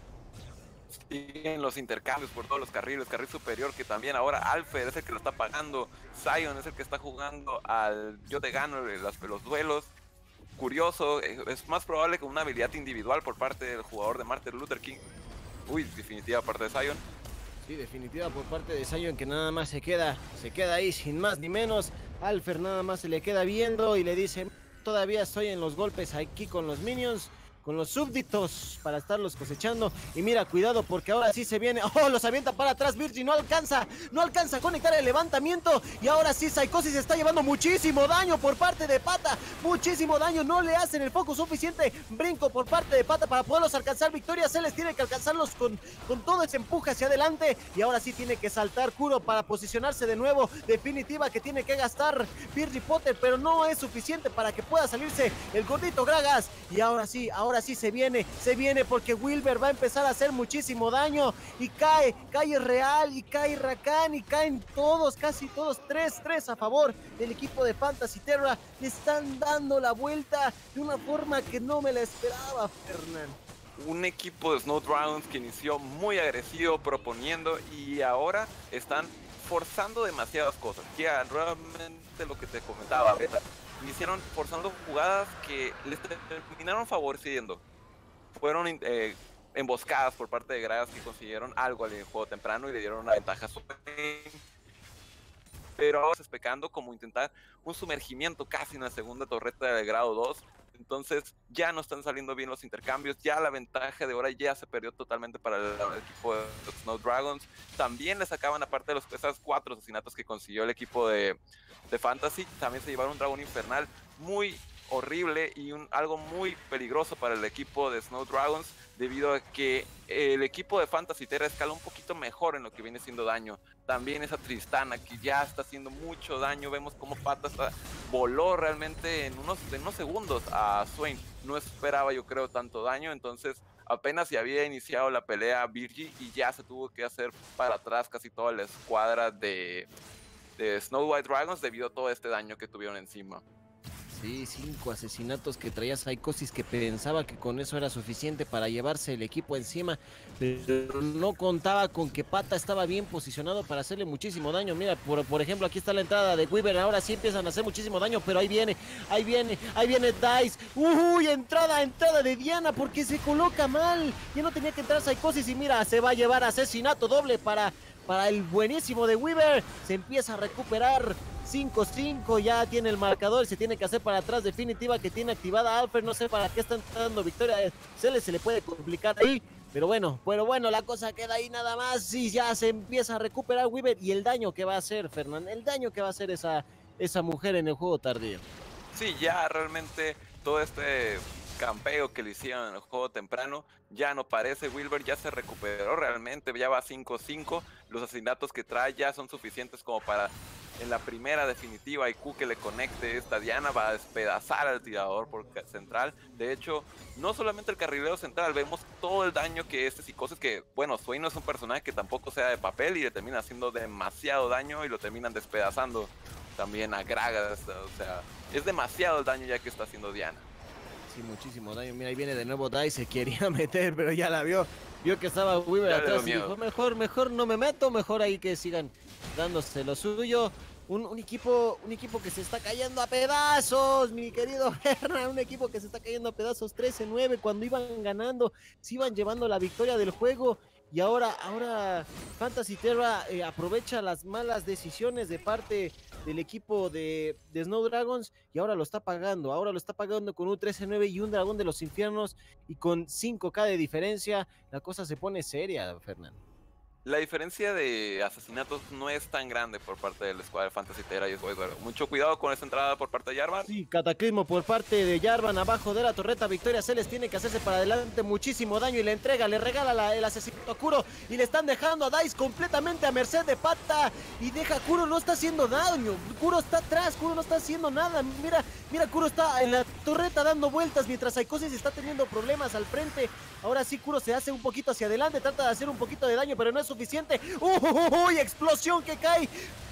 Siguen los intercambios por todos los carriles, carril superior que también ahora Alfred es el que lo está pagando, Sion es el que está jugando al yo te gano los duelos. Curioso, es más probable que una habilidad individual por parte del jugador de Martin Luther King. Uy, definitiva parte de Sion. Sí, definitiva por parte de Sion, que nada más se queda ahí sin más ni menos. Alfer nada más se le queda viendo y le dice, todavía estoy en los golpes aquí con los minions, con los súbditos para estarlos cosechando. Y mira, cuidado porque ahora sí se viene. Los avienta para atrás Virgi, no alcanza a conectar el levantamiento. Y ahora sí Psicosis está llevando muchísimo daño por parte de Pata. Muchísimo daño, no le hacen el foco suficiente. Brinco por parte de Pata para poderlos alcanzar. Victoria Celes tiene que alcanzarlos con todo ese empuje hacia adelante. Y ahora sí tiene que saltar Kuro para posicionarse de nuevo. Definitiva que tiene que gastar Virgi Potter, pero no es suficiente para que pueda salirse el gordito Gragas. Y ahora sí se viene porque Wilber va a empezar a hacer muchísimo daño y cae Real y cae Rakan y caen todos, casi todos, 3 a favor del equipo de Fantasy Terra. Le están dando la vuelta de una forma que no me la esperaba, Fernán. Un equipo de Snowdragons que inició muy agresivo proponiendo y ahora están forzando demasiadas cosas, que realmente lo que te comentaba, ¿verdad? Iniciaron forzando jugadas que les terminaron favoreciendo. Fueron emboscadas por parte de Gragas que consiguieron algo al juego temprano y le dieron una ventaja super. Pero ahora estás pecando como intentar un sumergimiento casi en la segunda torreta de grado 2. Entonces ya no están saliendo bien los intercambios, ya la ventaja de ahora ya se perdió totalmente para el equipo de Snowdragons. También le sacaban, aparte de los pesas 4 asesinatos que consiguió el equipo de Fantasy, también se llevaron un dragón infernal muy horrible y algo muy peligroso para el equipo de Snowdragons, debido a que el equipo de Fantasy Terra escala un poquito mejor en lo que viene siendo daño. También esa Tristana que ya está haciendo mucho daño, vemos como Pata voló realmente en unos segundos a Swain. No esperaba, yo creo, tanto daño, entonces apenas se había iniciado la pelea Virgi y ya se tuvo que hacer para atrás casi toda la escuadra de Snow White Dragons debido a todo este daño que tuvieron encima. Sí, 5 asesinatos que traía Psicosis, que pensaba que con eso era suficiente para llevarse el equipo encima, pero no contaba con que Pata estaba bien posicionado para hacerle muchísimo daño. Mira, por ejemplo, aquí está la entrada de Weaver, ahora sí empiezan a hacer muchísimo daño, pero ahí viene Dice. Uy, entrada de Diana porque se coloca mal, ya no tenía que entrar Psicosis y mira, se va a llevar asesinato doble para el buenísimo de Weaver. Se empieza a recuperar 5-5, ya tiene el marcador, se tiene que hacer para atrás, definitiva que tiene activada Alfred, no sé para qué están dando Victoria, se le puede complicar ahí, pero bueno, la cosa queda ahí nada más y ya se empieza a recuperar Weaver. Y el daño que va a hacer, Fernán, el daño que va a hacer esa mujer en el juego tardío. Sí, ya realmente todo este campeo que le hicieron en el juego temprano ya no parece. Wilber ya se recuperó realmente, ya va 5-5, los asesinatos que trae ya son suficientes como para en la primera definitiva IQ que le conecte esta Diana, va a despedazar al tirador por central. De hecho, no solamente el carrilero central, vemos todo el daño que este Psicosis, que bueno, Swain no es un personaje que tampoco sea de papel y le termina haciendo demasiado daño y lo terminan despedazando. también a Gragas, o sea, es demasiado el daño ya que está haciendo Diana. Sí, muchísimo daño. Mira, ahí viene de nuevo Dai, se quería meter, pero ya la vio. Vio que estaba Weaver atrás y dijo, mejor no me meto, mejor ahí que sigan dándose lo suyo. Un equipo que se está cayendo a pedazos, mi querido Berna, un equipo que se está cayendo a pedazos 13-9 cuando iban ganando, se iban llevando la victoria del juego. Y ahora Fantasy Terra aprovecha las malas decisiones de parte del equipo de Snow Dragons y ahora lo está pagando con un 13-9 y un dragón de los infiernos y con 5K de diferencia. La cosa se pone seria, Fernando. La diferencia de asesinatos no es tan grande por parte del squad de Fantasy Terra y mucho cuidado con esa entrada por parte de Jarvan. Sí, cataclismo por parte de Jarvan abajo de la torreta. Victoria Celes tiene que hacerse para adelante, muchísimo daño y le regala el asesinato a Kuro y le están dejando a Dice completamente a merced de Pata y deja a Kuro, no está haciendo daño. Kuro está atrás, Kuro no está haciendo nada. Mira, Kuro está en la torreta dando vueltas mientras Psicosis está teniendo problemas al frente. Ahora sí, Kuro se hace un poquito hacia adelante, trata de hacer un poquito de daño, pero no es suficiente. ¡Uy! Explosión que cae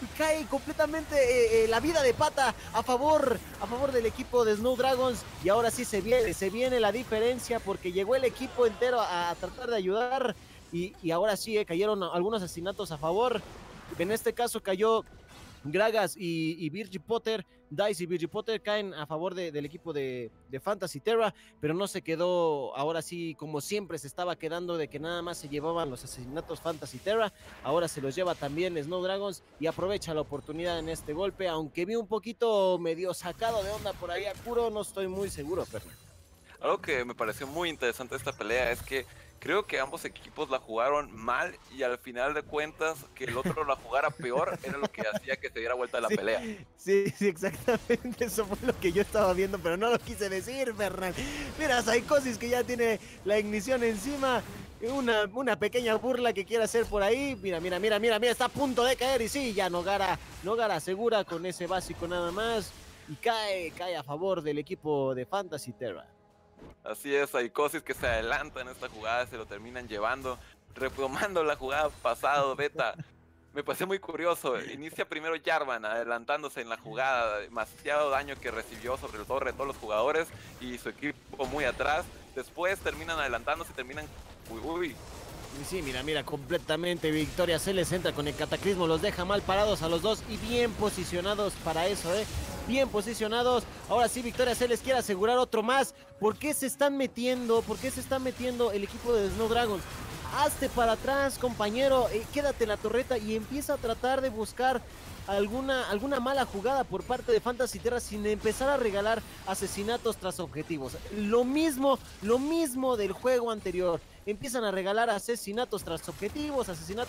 completamente la vida de Pata a favor del equipo de Snow Dragons. Y ahora sí se viene la diferencia porque llegó el equipo entero a tratar de ayudar. Y ahora sí, cayeron algunos asesinatos a favor. En este caso cayó Gragas y Virgie Potter. Dice y Virgie Potter caen a favor del equipo de Fantasy Terra, pero no se quedó, ahora sí, como siempre se estaba quedando de que nada más se llevaban los asesinatos Fantasy Terra, ahora se los lleva también Snow Dragons y aprovecha la oportunidad en este golpe, aunque vi un poquito medio sacado de onda por ahí a Kuro, no estoy muy seguro, Fernando. Algo que me pareció muy interesante de esta pelea es que creo que ambos equipos la jugaron mal y al final de cuentas que el otro la jugara peor era lo que hacía que se diera vuelta la pelea. Sí, exactamente, eso fue lo que yo estaba viendo, pero no lo quise decir, Fernán. Mira, Psicosis que ya tiene la ignición encima, una pequeña burla que quiere hacer por ahí. Mira, está a punto de caer y sí, ya Nogara asegura con ese básico nada más y cae a favor del equipo de Fantasy Terra. Así es, Psicosis que se adelanta en esta jugada, se lo terminan llevando, retomando la jugada pasado, Beta. Me pareció muy curioso, inicia primero Jarvan adelantándose en la jugada, demasiado daño que recibió sobre todo de todos los jugadores y su equipo muy atrás. Después terminan adelantándose, terminan... Uy. Sí, mira, completamente Victoria Celes entra con el cataclismo, los deja mal parados a los dos y bien posicionados para eso, bien posicionados. Ahora sí, Victoria Celes quiere asegurar otro más. ¿Por qué se están metiendo el equipo de Snow Dragons? Hazte para atrás, compañero, quédate en la torreta y empieza a tratar de buscar alguna mala jugada por parte de Fantasy Terra sin empezar a regalar asesinatos tras objetivos. Lo mismo del juego anterior. Empiezan a regalar asesinatos tras objetivos.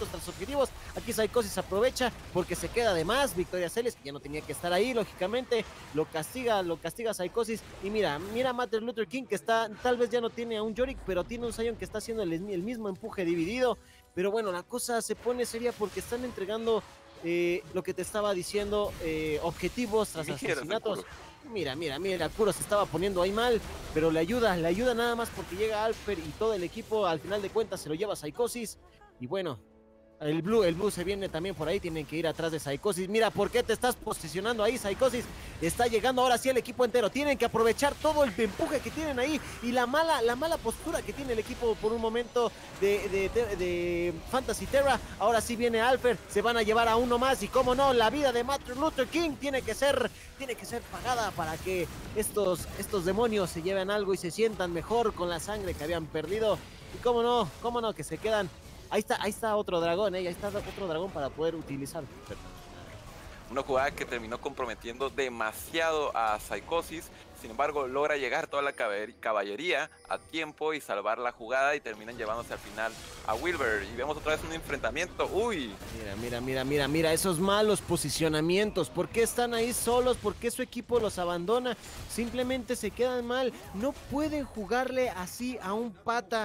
Aquí Psicosis aprovecha porque se queda de más. Victoria Celes, que ya no tenía que estar ahí, lógicamente, lo castiga Psicosis. Y mira Martin Luther King, que tal vez ya no tiene a un Yorick, pero tiene un Sion que está haciendo el mismo empuje dividido. Pero bueno, la cosa se pone seria porque están entregando lo que te estaba diciendo, objetivos tras asesinatos. Mira, Kuro se estaba poniendo ahí mal, pero le ayuda nada más porque llega Alfer y todo el equipo, al final de cuentas se lo lleva Psicosis, y bueno, el Blue se viene también por ahí, tienen que ir atrás de Psicosis. Mira, ¿por qué te estás posicionando ahí, Psicosis? Está llegando ahora sí el equipo entero, tienen que aprovechar todo el empuje que tienen ahí y la mala postura que tiene el equipo por un momento de Fantasy Terra. Ahora sí viene Alfer, se van a llevar a uno más y cómo no, la vida de Martin Luther King tiene que ser pagada para que estos demonios se lleven algo y se sientan mejor con la sangre que habían perdido. Y cómo no, que se quedan. Ahí está otro dragón, ahí está otro dragón para poder utilizar. Una jugada que terminó comprometiendo demasiado a Psicosis, sin embargo logra llegar toda la caballería a tiempo y salvar la jugada y terminan llevándose al final a Wilber. Y vemos otra vez un enfrentamiento, ¡uy! Mira, esos malos posicionamientos, ¿por qué están ahí solos? ¿Por qué su equipo los abandona? Simplemente se quedan mal, no pueden jugarle así a un pata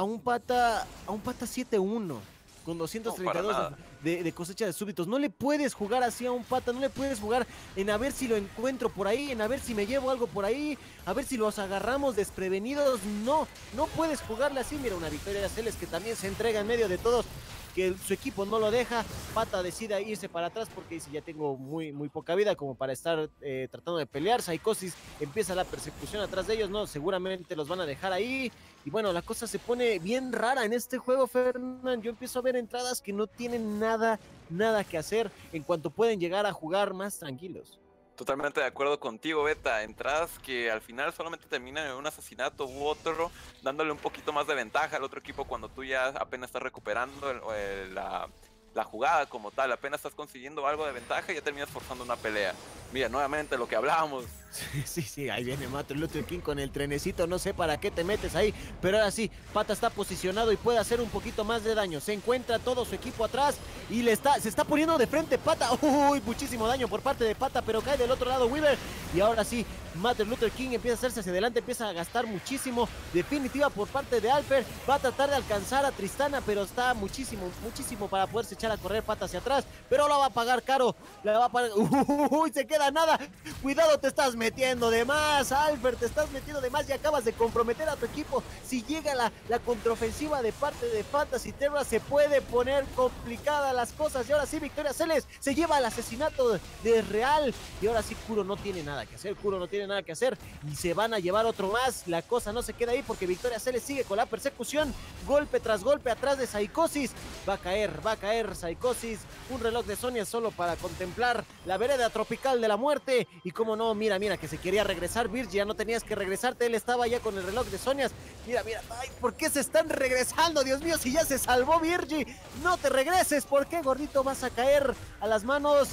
7-1. Con 232 de cosecha de súbitos. No le puedes jugar así a un pata, no le puedes jugar en a ver si lo encuentro por ahí, en a ver si me llevo algo por ahí, a ver si los agarramos desprevenidos. No puedes jugarle así. Mira, una Victoria Celes que también se entrega en medio de todos. que su equipo no lo deja, Pata decide irse para atrás porque dice, ya tengo muy poca vida como para estar tratando de pelear. Psicosis empieza la persecución atrás de ellos, no, seguramente los van a dejar ahí. Y bueno, la cosa se pone bien rara en este juego, Fernán. Yo empiezo a ver entradas que no tienen nada que hacer en cuanto pueden llegar a jugar más tranquilos. Totalmente de acuerdo contigo, Beta. Entradas que al final solamente terminan en un asesinato u otro, dándole un poquito más de ventaja al otro equipo cuando tú ya apenas estás recuperando la jugada como tal, apenas estás consiguiendo algo de ventaja y ya terminas forzando una pelea. Mira, nuevamente lo que hablábamos. Sí, ahí viene Martin Luther King con el trenecito, no sé para qué te metes ahí, pero ahora sí, Pata está posicionado y puede hacer un poquito más de daño. Se encuentra todo su equipo atrás y se está poniendo de frente Pata. Uy, muchísimo daño por parte de Pata, pero cae del otro lado Weaver. Y ahora sí, Martin Luther King empieza a hacerse hacia adelante, empieza a gastar muchísimo. Definitiva por parte de Alper, va a tratar de alcanzar a Tristana, pero está muchísimo para poderse echar a correr Pata hacia atrás, pero la va a pagar caro, la va a pagar. Uy, se queda nada. Cuidado, te estás metiendo de más, Alper, te estás metiendo de más y acabas de comprometer a tu equipo. Si llega la contraofensiva de parte de Fantasy Terra, se puede poner complicadas las cosas. Y ahora sí, Victoria Celes se lleva el asesinato de Real. Y ahora sí, Kuro no tiene nada que hacer, y se van a llevar otro más. La cosa no se queda ahí porque Victoria Celes sigue con la persecución, golpe tras golpe atrás de Psicosis. Va a caer Psicosis. Un reloj de Sonia solo para contemplar la vereda tropical de la muerte. Y como no, mira que se quería regresar Virgi, ya no tenías que regresarte, él estaba ya con el reloj de Sonias. Mira, ay, ¿por qué se están regresando? Dios mío, si ya se salvó Virgi, no te regreses. ¿Por qué, gordito, vas a caer a las manos?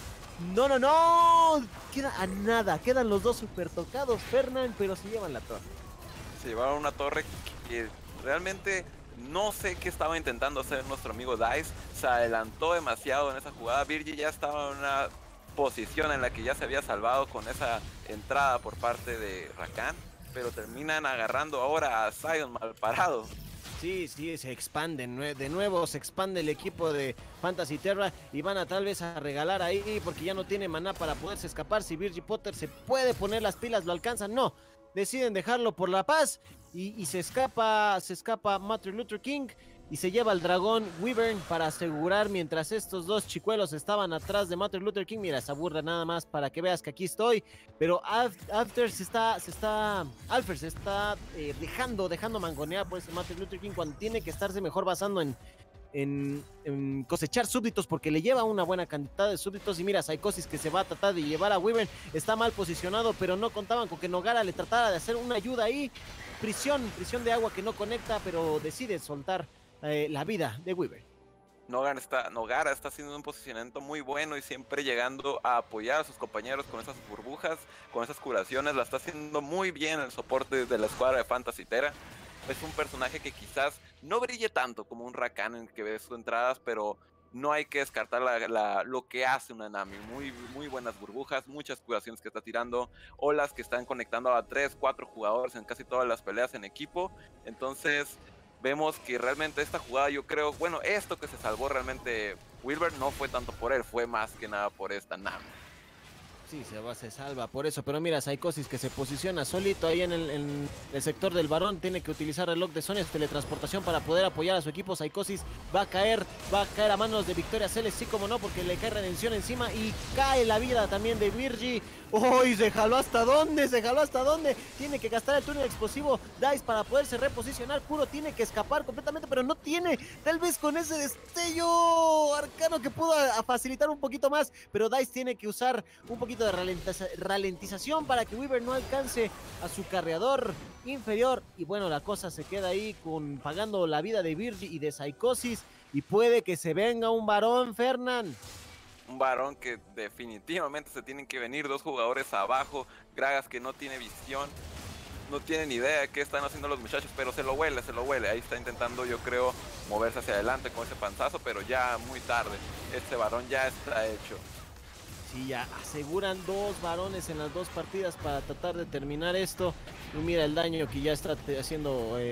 No, queda a nada, quedan los dos super tocados, Fernán, pero se llevan la torre. Se llevaron una torre que realmente no sé qué estaba intentando hacer nuestro amigo Dice. Se adelantó demasiado en esa jugada. Virgi ya estaba en una posición en la que ya se había salvado con esa entrada por parte de Rakan, pero terminan agarrando ahora a Sion mal parado. Sí, se expanden, de nuevo se expande el equipo de Fantasy Terra y van a tal vez a regalar ahí porque ya no tiene maná para poderse escapar. Si Virgi Potter se puede poner las pilas, lo alcanzan, no, deciden dejarlo por la paz y se escapa Martin Luther King y se lleva al dragón Wyvern para asegurar mientras estos dos chicuelos estaban atrás de Martin Luther King. Mira, se aburre nada más para que veas que aquí estoy, pero Alfer se está dejando mangonear por ese Martin Luther King cuando tiene que estarse mejor basando en cosechar súbditos porque le lleva una buena cantidad de súbditos. Y mira, Psicosis que se va a tratar de llevar a Wyvern, está mal posicionado, pero no contaban con que Nogara le tratara de hacer una ayuda ahí. Prisión de agua que no conecta, pero decide soltar la vida de Weaver. Nogara está haciendo un posicionamiento muy bueno y siempre llegando a apoyar a sus compañeros con esas burbujas, con esas curaciones. La está haciendo muy bien el soporte de la escuadra de Fantasy Terra. Es un personaje que quizás no brille tanto como un Rakan en que ves sus entradas, pero no hay que descartar lo que hace una Nami. Muy buenas burbujas, muchas curaciones que está tirando, olas que están conectando a 3, 4 jugadores en casi todas las peleas en equipo. Entonces vemos que realmente esta jugada, yo creo, bueno, esto que se salvó realmente Wilbert no fue tanto por él, fue más que nada por esta Nami. Sí, se salva por eso, pero mira, Psicosis que se posiciona solito ahí en el sector del varón, tiene que utilizar reloj de Sonia, teletransportación para poder apoyar a su equipo. Psicosis va a caer a manos de Victoria Celes, sí como no, porque le cae redención encima y cae la vida también de Virgi. ¡Uy! ¿Se jaló hasta dónde? Tiene que gastar el túnel explosivo Dice para poderse reposicionar. Kuro tiene que escapar completamente, pero no tiene. Tal vez con ese destello arcano que pudo facilitar un poquito más, pero Dice tiene que usar un poquito de ralentización para que Weaver no alcance a su carreador inferior. Y bueno, la cosa se queda ahí pagando la vida de Virgi y de Psicosis. Y puede que se venga un varón, Fernán. Un varón que definitivamente se tienen que venir dos jugadores abajo. Gragas que no tiene visión, no tiene ni idea de qué están haciendo los muchachos, pero se lo huele. Ahí está intentando, yo creo, moverse hacia adelante con ese panzazo, pero ya muy tarde. Este varón ya está hecho. Sí, ya aseguran dos varones en las dos partidas para tratar de terminar esto. Y mira el daño que ya está haciendo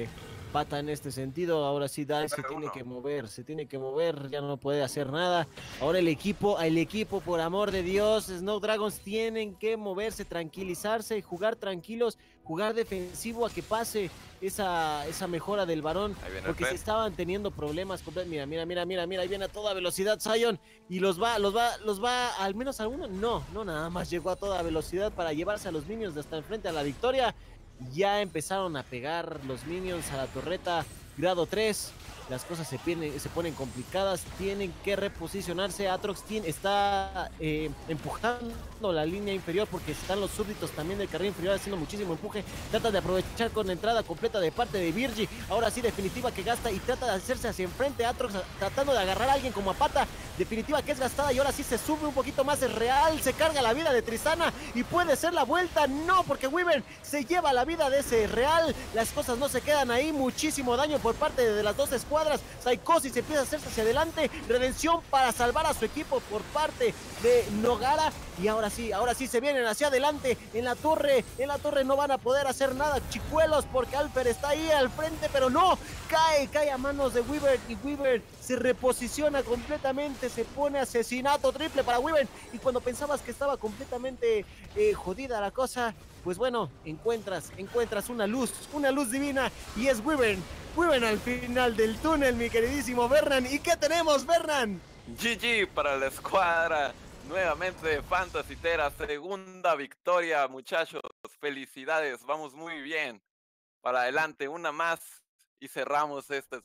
Pata en este sentido. Ahora sí, Dive se tiene que mover, ya no puede hacer nada. Ahora el equipo, por amor de Dios, Snow Dragons tienen que moverse, tranquilizarse, jugar tranquilos, jugar defensivo a que pase esa mejora del varón, porque se estaban teniendo problemas. Mira, ahí viene a toda velocidad Sion y los va, al menos a uno, no, nada más llegó a toda velocidad para llevarse a los minions de hasta enfrente a la victoria. Ya empezaron a pegar los minions a la torreta grado 3. Las cosas se ponen complicadas. Tienen que reposicionarse. Atrox está empujando la línea inferior porque están los súbditos también del carril inferior haciendo muchísimo empuje. Trata de aprovechar con la entrada completa de parte de Virgi. Ahora sí, definitiva que gasta y trata de hacerse hacia enfrente. Atrox tratando de agarrar a alguien como a Pata. Definitiva que es gastada y ahora sí se sube un poquito más. Es real. Se carga la vida de Tristana y puede ser la vuelta. No, porque Weaver se lleva la vida de ese real. Las cosas no se quedan ahí. Muchísimo daño por parte de las dos escuadras. Psicosis empieza a hacerse hacia adelante. Redención para salvar a su equipo por parte de Nogara. Y ahora sí se vienen hacia adelante. En la torre no van a poder hacer nada, chicuelos, porque Alfer está ahí al frente, pero no, cae a manos de Weaver y Weaver se reposiciona completamente, se pone asesinato triple para Weaver. Y cuando pensabas que estaba completamente jodida la cosa, pues bueno, encuentras una luz divina y es Weaver al final del túnel, mi queridísimo Bernan. ¿Y qué tenemos, Bernan? GG para la escuadra nuevamente de Fantasy Tera, segunda victoria, muchachos, felicidades, vamos muy bien, para adelante, una más y cerramos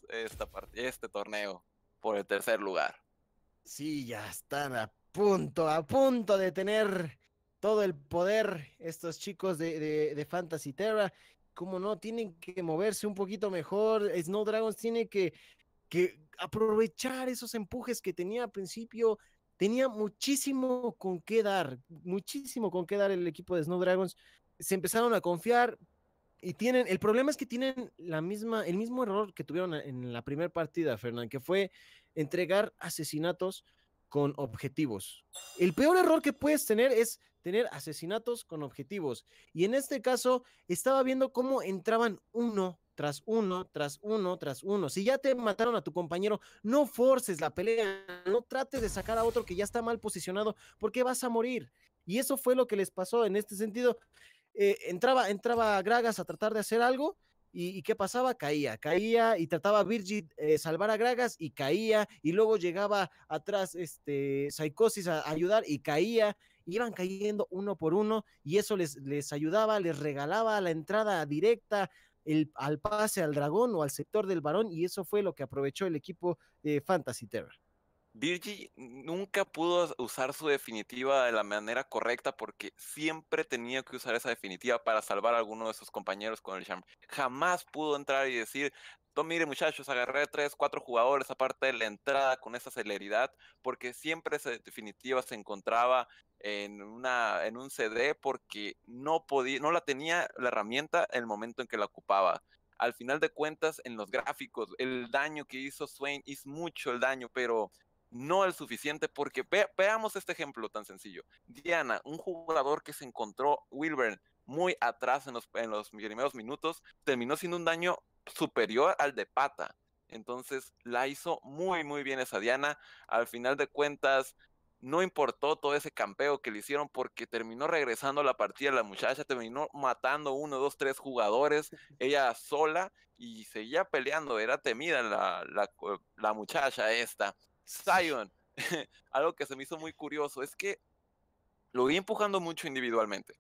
este torneo por el tercer lugar. Sí, ya están a punto de tener todo el poder estos chicos de Fantasy Terra. Como no, tienen que moverse un poquito mejor. Snow Dragons tiene que aprovechar esos empujes que tenía al principio. Tenía muchísimo con qué dar el equipo de Snow Dragons. Se empezaron a confiar y el problema es que tienen el mismo error que tuvieron en la primera partida, Fernán, que fue entregar asesinatos con objetivos. El peor error que puedes tener es tener asesinatos con objetivos. Y en este caso, estaba viendo cómo entraban uno tras uno, tras uno, tras uno. Si ya te mataron a tu compañero, no forces la pelea, no trates de sacar a otro que ya está mal posicionado, porque vas a morir. Y eso fue lo que les pasó en este sentido. Entraba Gragas a tratar de hacer algo. ¿Y qué pasaba? Caía y trataba Virgil salvar a Gragas y caía, y luego llegaba atrás Psicosis a ayudar y caía. Iban cayendo uno por uno y eso les ayudaba, les regalaba la entrada directa al pase al dragón o al sector del varón, y eso fue lo que aprovechó el equipo de Fantasy Terra. Virgi nunca pudo usar su definitiva de la manera correcta porque siempre tenía que usar esa definitiva para salvar a alguno de sus compañeros con el Charm. Jamás pudo entrar y decir, mire muchachos, agarré 3, 4 jugadores aparte de la entrada con esa celeridad, porque siempre esa definitiva se encontraba en un CD porque no la tenía la herramienta en el momento en que la ocupaba. Al final de cuentas, en los gráficos, el daño que hizo Swain es mucho el daño, pero no el suficiente, porque veamos este ejemplo tan sencillo. Diana, un jugador que se encontró Wilburn muy atrás en los primeros minutos, terminó siendo un daño superior al de Pata. Entonces la hizo muy bien esa Diana. Al final de cuentas, no importó todo ese campeo que le hicieron porque terminó regresando a la partida. La muchacha terminó matando 1, 2, 3 jugadores, ella sola, y seguía peleando. Era temida la muchacha esta. Sion, algo que se me hizo muy curioso es que lo vi empujando mucho individualmente,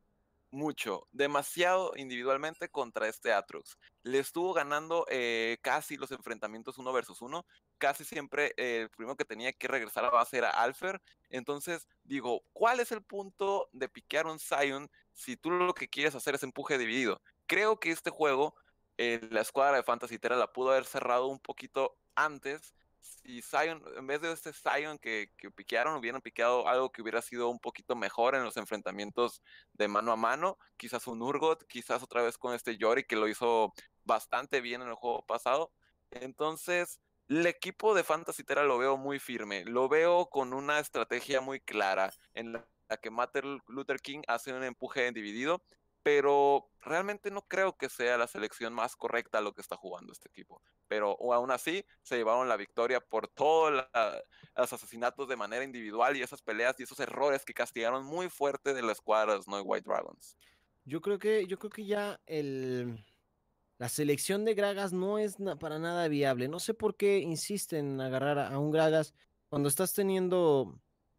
demasiado individualmente contra este Atrox. Le estuvo ganando casi los enfrentamientos 1 versus 1, casi siempre el primero que tenía que regresar a base era Alfer. Entonces digo, ¿cuál es el punto de piquear un Sion si tú lo que quieres hacer es empuje dividido? Creo que este juego, la escuadra de Fantasy Terra la pudo haber cerrado un poquito antes. Si Sion, en vez de este Sion que piquearon, hubieran piqueado algo que hubiera sido un poquito mejor en los enfrentamientos de mano a mano, quizás un Urgot, quizás otra vez con este Yori que lo hizo bastante bien en el juego pasado. Entonces, el equipo de Fantasy Terra lo veo muy firme, lo veo con una estrategia muy clara en la que Martin Luther King hace un empuje dividido pero realmente no creo que sea la selección más correcta a lo que está jugando este equipo. Pero aún así se llevaron la victoria por todos los asesinatos de manera individual y esas peleas y esos errores que castigaron muy fuerte de la escuadra de Snow White Dragons. Yo creo que ya la selección de Gragas no es para nada viable. No sé por qué insisten en agarrar a un Gragas cuando estás teniendo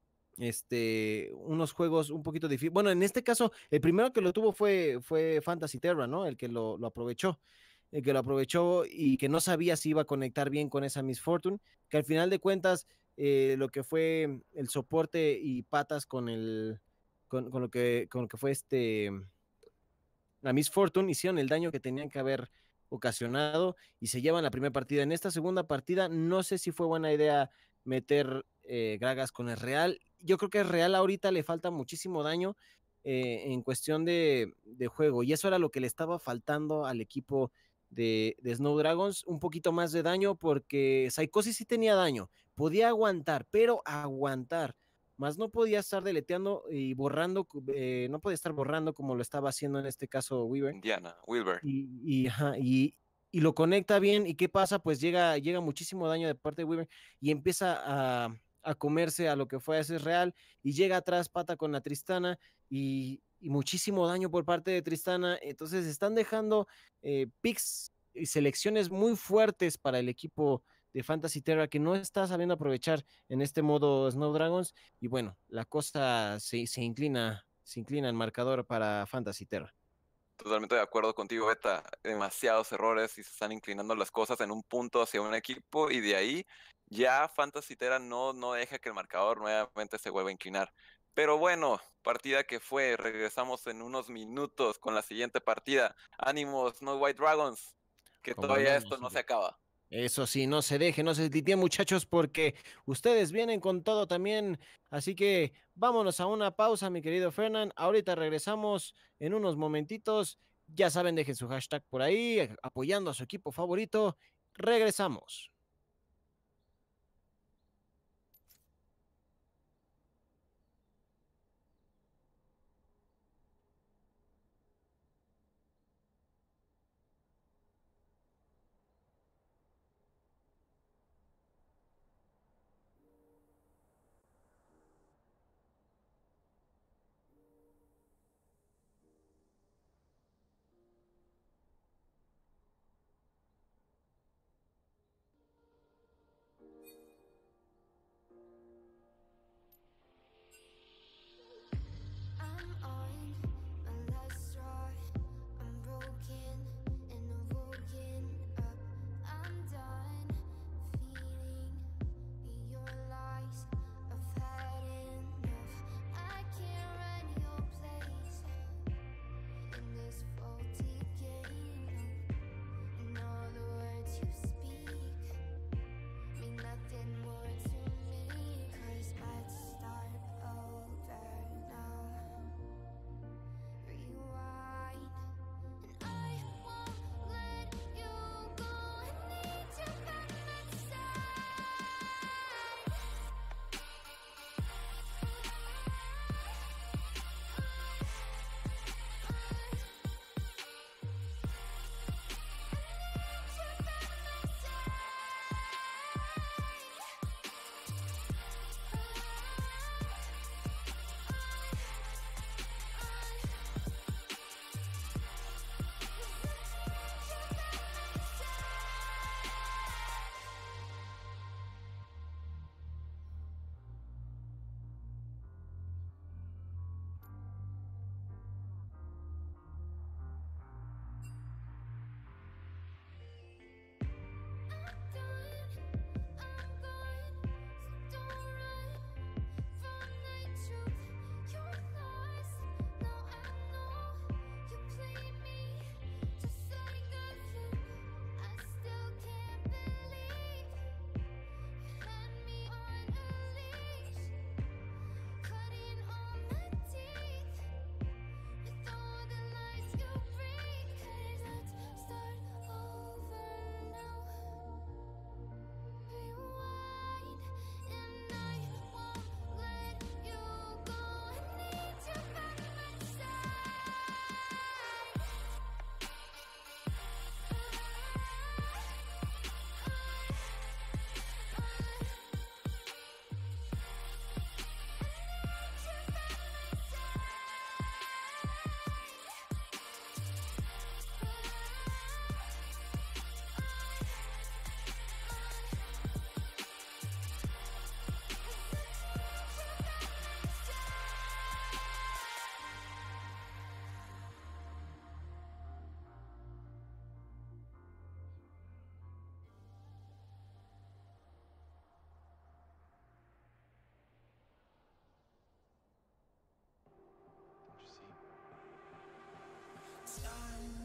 unos juegos un poquito difíciles. Bueno, en este caso, el primero que lo tuvo fue Fantasy Terra, ¿no? El que lo aprovechó. El que lo aprovechó y que no sabía si iba a conectar bien con esa Miss Fortune, que al final de cuentas, lo que fue el soporte y patas con lo que fue la Miss Fortune hicieron el daño que tenían que haber ocasionado y se llevan la primera partida. En esta segunda partida, no sé si fue buena idea meter Gragas con el Real. Yo creo que el Real ahorita le falta muchísimo daño en cuestión de juego y eso era lo que le estaba faltando al equipo de Snow Dragons, un poquito más de daño porque Psychosis sí tenía daño, podía aguantar, pero aguantar más no podía estar deleteando y borrando, no podía estar borrando como lo estaba haciendo en este caso Weaver. Indiana, Wilber. Y lo conecta bien. ¿Y qué pasa? Pues llega muchísimo daño de parte de Weaver y empieza a comerse a lo que fue a ese Real y llega atrás pata con la Tristana y muchísimo daño por parte de Tristana. Entonces están dejando picks y selecciones muy fuertes para el equipo de Fantasy Terra que no está sabiendo aprovechar en este modo Snow Dragons y bueno, la cosa se inclina el marcador para Fantasy Terra. Totalmente de acuerdo contigo, Beta. Demasiados errores y se están inclinando las cosas en un punto hacia un equipo y de ahí ya Fantasy Tera no deja que el marcador nuevamente se vuelva a inclinar. Pero bueno, partida que fue, regresamos en unos minutos con la siguiente partida. Ánimo, Snow White Dragons, que Como no, todavía esto no se nosotros. acaba. Eso sí, no se deje, no se desliteen, muchachos, porque ustedes vienen con todo también. Así que vámonos a una pausa, mi querido Fernán. Ahorita regresamos en unos momentitos. Ya saben, dejen su hashtag por ahí, apoyando a su equipo favorito. Regresamos.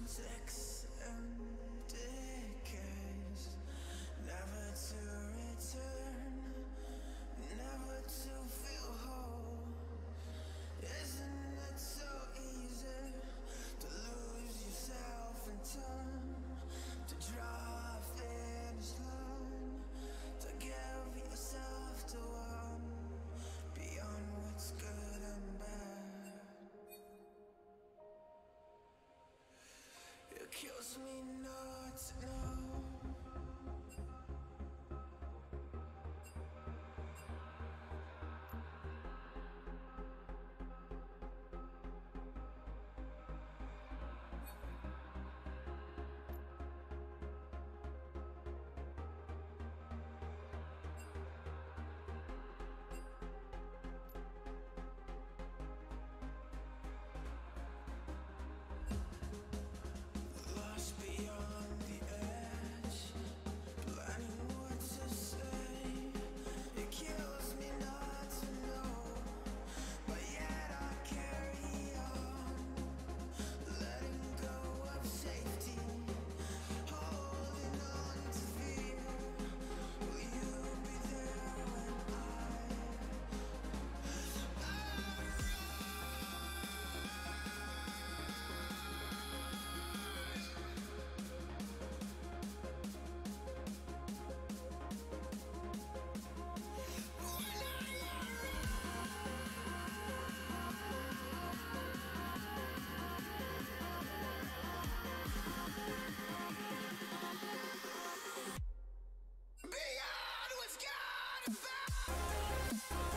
ticks and decays, never to return, never to feel whole. Isn't it so easy to lose yourself in time, to draw a finish line, to give yourself to one beyond what's good and bad? It kills me not to know. Lost beyond the edge, planning what to say. It kills me not to know, but yet I carry on, letting go of safety, holding on to fear. Will you be there when beyond what's good and bad?